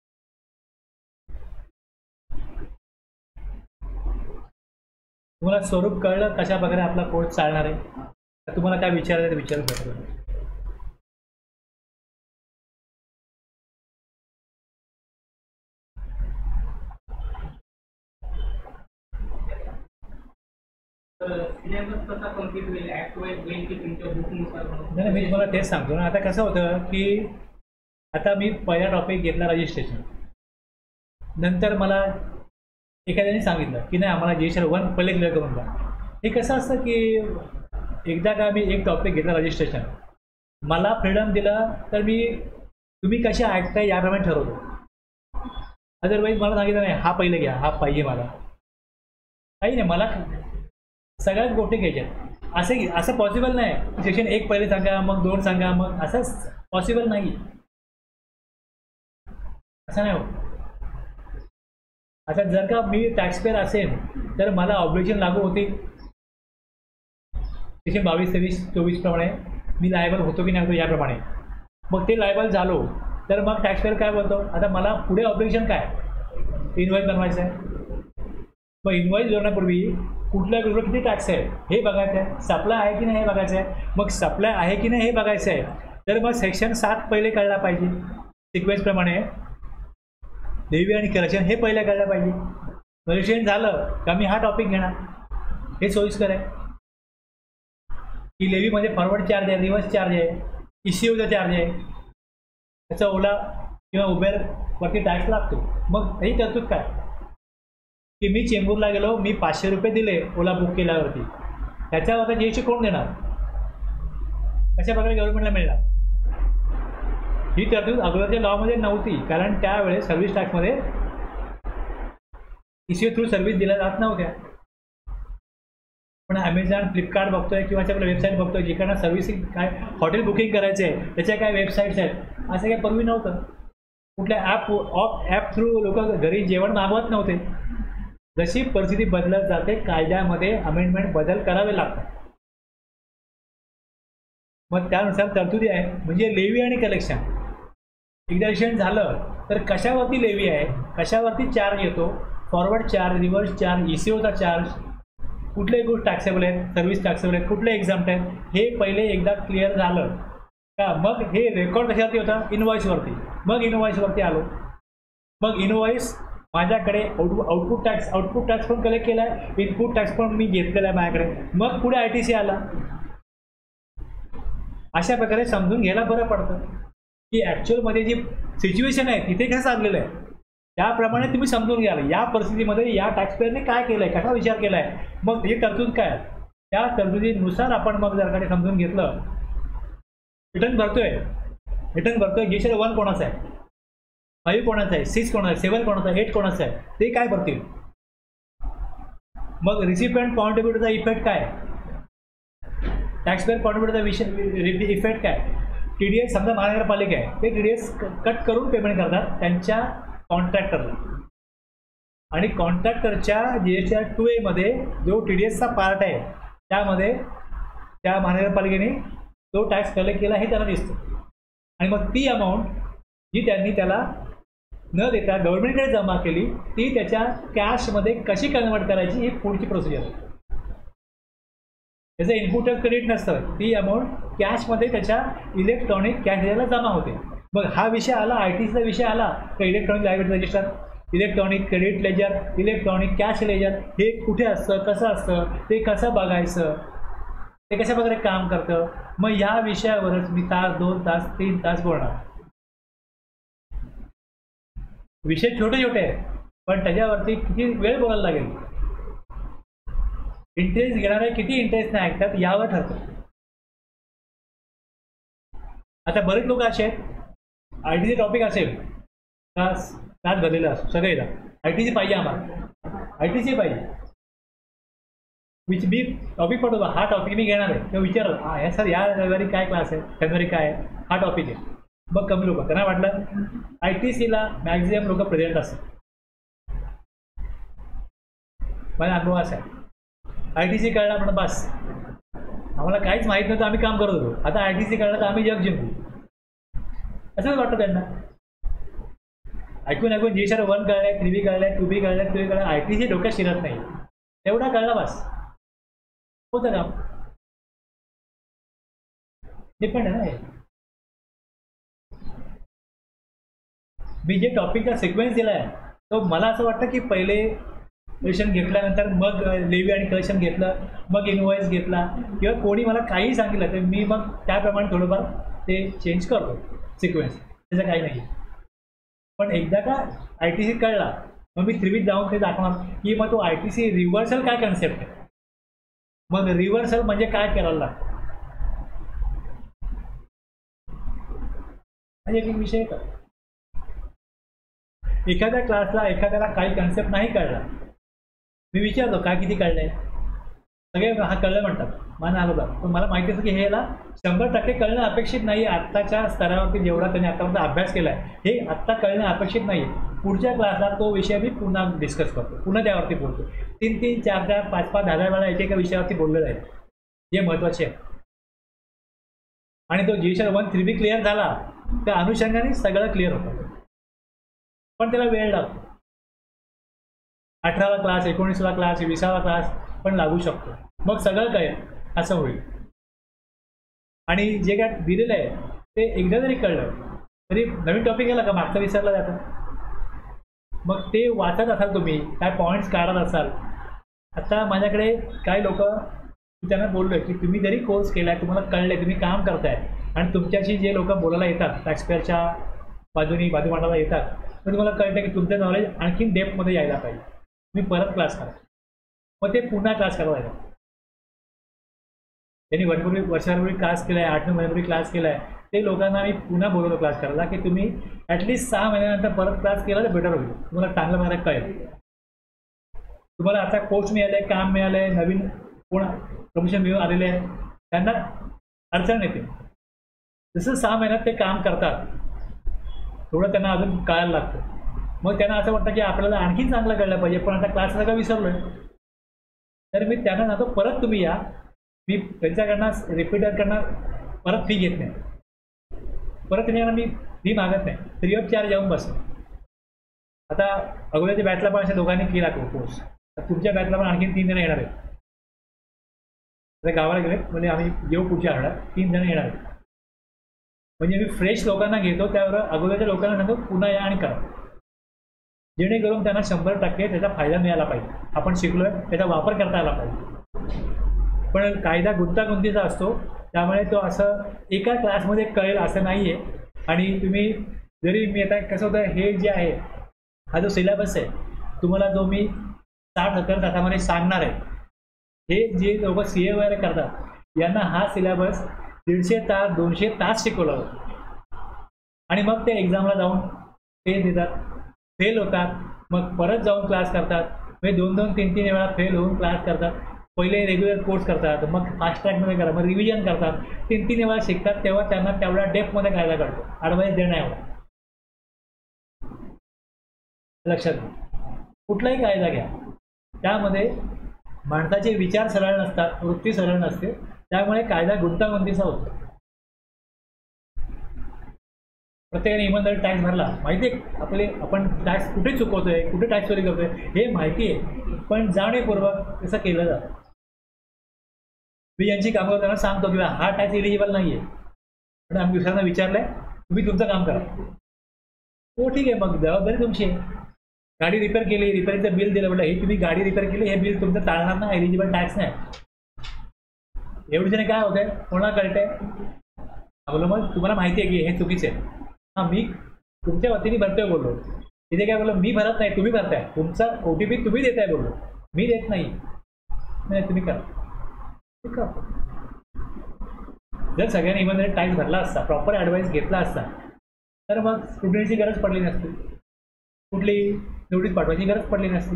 तुम्हाला स्वरूप कळलं कशा प्रकारे आपला कोर्स चालणार आहे. तुम्हाला काय विचारायचं ते विचारू शकतो. नाही मी तुम्हाला तेच सांगतो ना. आता कसं होतं की आता मी पहिला टॉपिक घेतला रजिस्ट्रेशन, नंतर मला एखाद्याने सांगितलं की नाही आम्हाला जी शेअर वन पहिले क्लिअर करून द्या. हे कसं असतं की एकदा का मी एक टॉपिक घेतला रजिस्ट्रेशन, मला फ्रीडम दिला तर मी तुम्ही कशा ऐकताय याप्रमाणे ठरवतो. अदरवाईज मला सांगितलं नाही हा पहिले घ्या, हा पाहिजे मला, काही नाही, मला सगळ्याच गोष्टी घ्यायच्यात. असे असं पॉसिबल नाही सेक्शन एक पहिले सांगा मग दोन सांगा मग, असं पॉसिबल नाही, असं नाही होत. आता जर का मी टॅक्स पेअर असेल तर मला ऑब्लिगेशन लागू होती सेक्शन बावीस तेवीस चोवीस प्रमाणे मी लायबल होतो की नाही होतो याप्रमाणे. मग ते लायबल झालो तर मग टॅक्स पेअर काय बोलतो, आता मला पुढे ऑब्लिगेशन काय, इनवॉइस बनवायचं आहे. मग इनवॉइस बनवण्यापूर्वी कुठल्या गोष्टीवर किती टॅक्स आहे हे बघायचं आहे, सप्लाय आहे की नाही हे बघायचं आहे. मग सप्लाय आहे की नाही हे बघायचं आहे तर मग सेक्शन सात पहिले कळला पाहिजे. सिक्वेन्सप्रमाणे लेवी आणि कलेक्शन हे पहिले कळलं पाहिजे. कलेक्शन झालं का मी हा टॉपिक घेणार, हे सोयीस्कर आहे. की लेवीमध्ये फॉरवर्ड चार्ज आहे, रिव्हर्स चार्ज आहे, इसीओचा चार्ज आहे, त्याचा ओला किंवा उबेरवरती टॅक्स लागतो. मग ही तरतूद काय की मी चेंबूरला गेलो, मी पाचशे रुपये दिले ओला बुक केल्यावरती, त्याच्यावर जीएसटी कोण देणार, कशा प्रकारे गव्हर्नमेंटला मिळणार. ही तरतूद अगोदरच्या लॉमध्ये नव्हती, कारण त्यावेळेस सर्व्हिस टॅक्समध्ये इसीओ थ्रू सर्व्हिस दिल्या जात नव्हत्या. पण ॲमेझॉन फ्लिपकार्ट बघतोय किंवा आपल्या वेबसाईट बघतोय जिकडनं सर्व्हिसिंग काय हॉटेल बुकिंग करायचे आहे त्याच्या काय वेबसाईट्स आहेत, असं काही पूर्वी नव्हतं. कुठल्या ॲप ऑफ ॲप थ्रू लोक घरी जेवण मागवत नव्हते. जशी परिस्थिती बदलत जाते कायद्यामध्ये अमेंडमेंट बदल करावे लागतात. मग त्यानुसार तरतुदी आहे. म्हणजे लेवी आणि कलेक्शन एक्झॅक्शन झालं तर कशावरती लेवी आहे, कशावरती चार्ज येतो, फॉरवर्ड चार्ज, रिव्हर्स चार्ज, इसीओचा चार्ज, कुठले गोष्ट टॅक्सेबल आहेत, सर्व्हिस टॅक्सेबल आहेत, कुठले एक्झाम्प्ट आहेत, हे पहिले एकदा क्लिअर झालं का मग हे रेकॉर्ड कशावरती होता, इनवॉइसवरती. मग इनवॉइसवरती आलो. मग इनवॉइस माझ्याकडे out output tax output tax पण कलेक्ट केला आहे, इनपुट टॅक्स पण मी घेतलेला आहे माझ्याकडे. मग पुढे आय टी सी आला. अशा प्रकारे समजून घ्यायला बरं पडतं की ॲक्च्युअलमध्ये जी सिच्युएशन आहे तिथे कसं चाललेलं आहे त्याप्रमाणे तुम्ही समजून घ्याल. या परिस्थितीमध्ये या टॅक्सपेअरने काय केलं आहे, कसा विचार केला आहे, मग हे तरतूद काय, त्या तरतुदीनुसार आपण मग जर का समजून घेतलं. रिटर्न भरतोय रिटर्न भरतोय गेशर वन कोणाचं आहे, फाईव्ह कोणाचं आहे, सिक्स कोणाचं आहे, सेवन कोणाचं आहे, एट कोणाचं आहे, ते काय भरतील. मग रिसिपेंट पॉईंट ऑफ व्ह्यूचा इफेक्ट काय, टॅक्सपेअर पॉईंट ऑफ व्ह्यूचा विषय इफेक्ट काय. टी डी एस समजा महानगरपालिका आहे, ते टी डी एस कट करून पेमेंट करतात त्यांच्या कॉन्ट्रॅक्टरला. आणि कॉन्ट्रॅक्टरच्या G S T R two एमध्ये जो टी डी एसचा पार्ट आहे त्यामध्ये त्या महानगरपालिकेने तो टॅक्स कलेक्ट केला हे त्यांना दिसतं. आणि मग ती अमाऊंट जी त्यांनी त्याला न देता गव्हर्नमेंटकडे जमा केली ती त्याच्या कॅशमध्ये कशी कन्वर्ट करायची ही पुढची प्रोसिजर आहे. त्याचं इनपुटच क्रेडिट नसतं, ती अमाऊंट कॅशमध्ये त्याच्या इलेक्ट्रॉनिक कॅश याला जमा होते. मग हा विषय आला, आय टी सीचा विषय आला तर electronic liability register, electronic credit ledger, electronic cash ledger हे कुठे असतं, कसं असतं, ते कसं बघायचं, ते कशा प्रकारे काम करतं. मग ह्या विषयावरच मी तास दोन तास तीन तास बोलणार. विषय छोटे छोटे आहेत पण त्याच्यावरती किती वेळ बोलायला लागेल, इंटरेस्ट घेणारे किती इंटरेस्ट नाही ऐकतात यावर ठरतं. आता बरेच लोक असे आहेत आय टी सी टॉपिक असेल तास तास भरलेला असतो सगळेला आय टी सी पाहिजे, आम्हाला आय टी सी पाहिजे. विच मी टॉपिक पडतो हा टॉपिक मी घेणार आहे तेव्हा विचारलं हा या सर या रविवारी काय क्लास आहे, शनिवारी काय आहे, हा टॉपिक आहे. मग कमी लोक त्यांना वाटलं आय टी सीला मॅक्झिमम लोक प्रेझेंट असतात. माझा अनुभव असा आहे आय टी सी कळला म्हणून बस आम्हाला काहीच माहीत नव्हतं, आम्ही काम करत होतो. आता आय टी सी कळलं तर आम्ही जग जिंकू असंच वाटतं त्यांना. ऐकून ऐकून जी सर वन कळलंय, थ्री बी कळलंय, टू बी कळलंय, थ्री बी कळलं, आय टी सी डोक्यात शिरत नाही. तेवढा कळला बस होतं काम. डिपेंड आहे ना हे. मी जे टॉपिकचा सिक्वेन्स दिला आहे तो मला असं वाटतं की पहिले कलेक्शन घेतल्यानंतर मग लेवी आणि कलेक्शन घेतलं, मग इनवॉइस घेतला किंवा कोणी मला काही सांगितलं तर मी मग त्याप्रमाणे थोडंफार ते चेंज करतो सिक्वेन्स, त्याचं काही नाही. पण एकदा का आय टी सी कळला मग मी थ्रीवीत जाऊन ते दाखवणार की मग तो आय टी सी रिव्हर्सल काय कन्सेप्ट आहे, मग रिव्हर्सल म्हणजे काय करायला लागतं म्हणजे एक विषय का. एखाद्या क्लासला एखाद्याला काही कन्सेप्ट नाही कळला मी विचारतो काय किती कळलंय, सगळे हा कळलं म्हणतात मला आलो का. पण मला माहिती असतं की हे याला शंभर टक्के कळणं अपेक्षित नाही. आत्ताच्या स्तरावरती जेवढा त्यांनी आतापर्यंत अभ्यास केला आहे हे आत्ता कळणं अपेक्षित नाही. पुढच्या क्लासला तो विषय मी पुन्हा डिस्कस करतो, पुन्हा त्यावरती बोलतो. तीन तीन चार चार पाच पाच दहा दहा वेळा एक एका विषयावरती बोललं जाईल जे महत्त्वाचे आहे. आणि तो G one three B clear झाला त्या अनुषंगाने सगळं क्लिअर होतं, पण त्याला वेळ लागतो. अठरावा क्लास, एकोणीसवा क्लास, विसावा क्लास पण लागू शकतो, मग सगळं कळेल असं होईल. आणि जे काय दिलेलं आहे ते एकदा जरी कळलं तरी नवीन टॉपिक आला का मागचा विसरला जातं. मग ते वाचत असाल तुम्ही, काय पॉईंट्स काढत असाल. आता माझ्याकडे काही लोक त्यांना बोललो की तुम्ही जरी कोर्स केला आहे, तुम्हाला कळलं आहे, तुम्ही काम करताय आणि तुमच्याशी जे लोक बोलायला येतात टॅक्सपेअरच्या बाजूनी बाजू मांडायला येतात, तर तुम्हाला कळतं की तुमचं नॉलेज आणखीन डेप्थमध्ये यायला पाहिजे, तुम्ही परत क्लास करा. मग ते पुन्हा क्लास करायला लागेल. त्यांनी वर्षपूर्वी वर्षापूर्वी क्लास केला आहे, आठ नऊ महिन्यापूर्वी क्लास केला आहे, ते लोकांना मी पुन्हा बोलवतो क्लास करायला की तुम्ही ॲटलिस्ट सहा महिन्यानंतर परत क्लास केला तर बेटर होईल, तुम्हाला चांगलं मला कळेल. तुम्हाला आता कोच मिळालं आहे, काम मिळालं आहे, नवीन कोण प्रमोशन मिळून आलेले आहे, त्यांना अडचण येते. जसं सहा महिन्यात ते काम करतात थोडं त्यांना अजून कळायला लागतं. मग त्यांना असं वाटतं की आपल्याला आणखी चांगलं कळलं पाहिजे, पण आता क्लास सगळं विसरलो आहे. तर मी त्यांना सांगतो परत तुम्ही या, मी त्यांच्याकडनं रिपीटरकडनं परत फी घेत नाही, परत त्यांच्याकडनं मी फी मागत नाही, फ्री ऑफ चार्ज जाऊन बसतो. आता अगोदरच्या बॅचला पण अशा दोघांनी केला तो कोर्स, तर तुमच्या बॅचला पण आणखी तीन जण येणार आहेत. आता गावाला गेले म्हणजे आम्ही येऊ पुढच्या आठवड्यात तीन जण येणार आहेत. म्हणजे मी फ्रेश लोकांना घेतो, त्यावर अगोदरच्या लोकांना सांगतो पुन्हा या आणि करा, जेणेकरून त्यांना शंभर टक्के त्याचा फायदा मिळाला पाहिजे. आपण शिकलो आहे त्याचा वापर करता आला पाहिजे. पण कायदा गुंतागुंतीचा असतो, त्यामुळे तो असं एका क्लासमध्ये कळेल असं नाही आहे. आणि तुम्ही जरी मी आता कसं होतं, हे जे आहे हा जो सिलेबस आहे तुम्हाला जो मी साठ सत्तर तासामध्ये सांगणार आहे, हे जे लोक सी ए वगैरे करतात यांना हा सिलेबस दीडशे तास दोनशे तास शिकवला जातो. आणि मग ते एक्झामला जाऊन ते देतात, फेल होतात, मग परत जाऊन क्लास करतात, म्हणजे दोन दोन तीन तीन वेळा फेल होऊन क्लास करतात. पहिले रेग्युलर कोर्स करतात, मग फास्ट ट्रॅकमध्ये करा, मग रिव्हिजन करतात, तीन तीन वेळा शिकतात, तेव्हा त्यांना तेवढ्या डेप्थमध्ये कायदा कळतो. ॲडवाईस देणं एवढा लक्षात घ्या. कुठलाही कायदा घ्या, त्यामध्ये माणसाचे विचार सरळ नसतात, वृत्ती सरळ नसते, त्यामुळे कायदा गुंतागुंतीचा होतो. प्रत्येकाने इमानदारी टॅक्स भरला, माहिती आहे आपले आपण टॅक्स कुठे चुकवतोय, कुठे टॅक्स चोरी करतोय हे माहिती आहे, पण जाणीवपूर्वक तसं केलं जातं. मी यांची कामं करताना सांगतो किंवा हा टॅक्स एलिजिबल नाही आहे, पण आम्ही दुसऱ्यांना विचारलंय तुम्ही तुमचं काम करा, हो ठीक आहे, मग जबाबदारी तुमची आहे. गाडी रिपेअर केली, रिपेअरचं बिल दिलं, म्हटलं हे तुम्ही गाडी रिपेअर केली, हे बिल तुमचं चालणार नाही, एलिजिबल टॅक्स नाही. एवढीच काय होतंय, कोणाला कळतंय, बोलो मग तुम्हाला माहिती आहे की हे चुकीचं आहे. हां मी तुमच्या वतीने भरतोय बोललो, तिथे काय बोललो मी भरत नाही तुम्ही भरताय, तुमचा ओ टी पी तुम्ही देताय बोललो, मी देत नाही, नाही तुम्ही करा. ठीक आहे, जर सगळ्यांनी इमानदारी टॅक्स भरला असता, प्रॉपर ॲडवाईस घेतला असता, तर मग स्टुडंटची गरज पडली नसती, कुठली नोटीस पाठवायची गरज पडली नसती.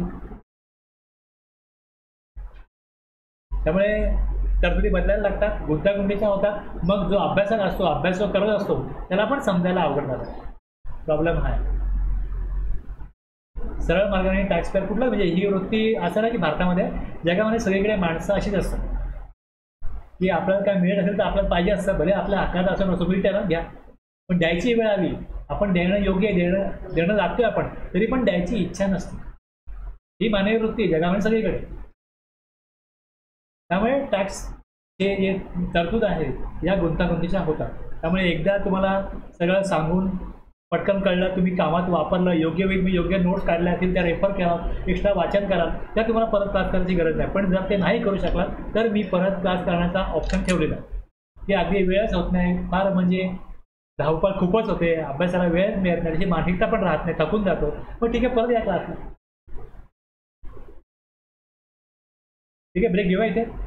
त्यामुळे तरतुदी बदलायला लागतात, गुंतागुंतीच्या होतात. मग जो अभ्यासक असतो, अभ्यास जो करत असतो त्याला पण समजायला अवघड जातं. प्रॉब्लेम हा आहे. सरळ मार्गाने टॅक्स पेअर कुठला, म्हणजे ही वृत्ती असं नाही की भारतामध्ये, जगामध्ये सगळीकडे माणसं अशीच असतात की आपल्याला काय मिळत असेल तर आपल्याला पाहिजे असतं, भले आपल्या हक्कात असं नसतो, तुम्ही त्याला घ्या, पण द्यायची वेळ आली, आपण देणं योग्य आहे, देणं देणं लागतोय आपण, तरी पण द्यायची इच्छा नसते. ही मानवी वृत्ती जगामध्ये सगळीकडे. त्यामुळे टॅक्स हे जे तरतूद आहे या गुंतागुंतीच्या होतात. त्यामुळे एकदा तुम्हाला सगळं सांगून पटकन कळलं, तुम्ही कामात वापरलं, योग्य वेळी मी योग्य नोट्स काढल्या असतील त्या रेफर करा, एक्स्ट्रा वाचन करा, त्या तुम्हाला परत क्लास करण्याची गरज नाही. पण जर ते नाही करू शकला तर मी परत क्लास करण्याचा ऑप्शन ठेवलेला आहे की अगदी वेळच होत नाही, फार म्हणजे धावपळ खूपच होते, अभ्यासाला वेळच मिळत नाही, त्याची मानसिकता पण राहत नाही, थकून जातो, पण ठीक आहे परत या क्लासला. ठीक आहे, ब्रेक घेऊया इथे.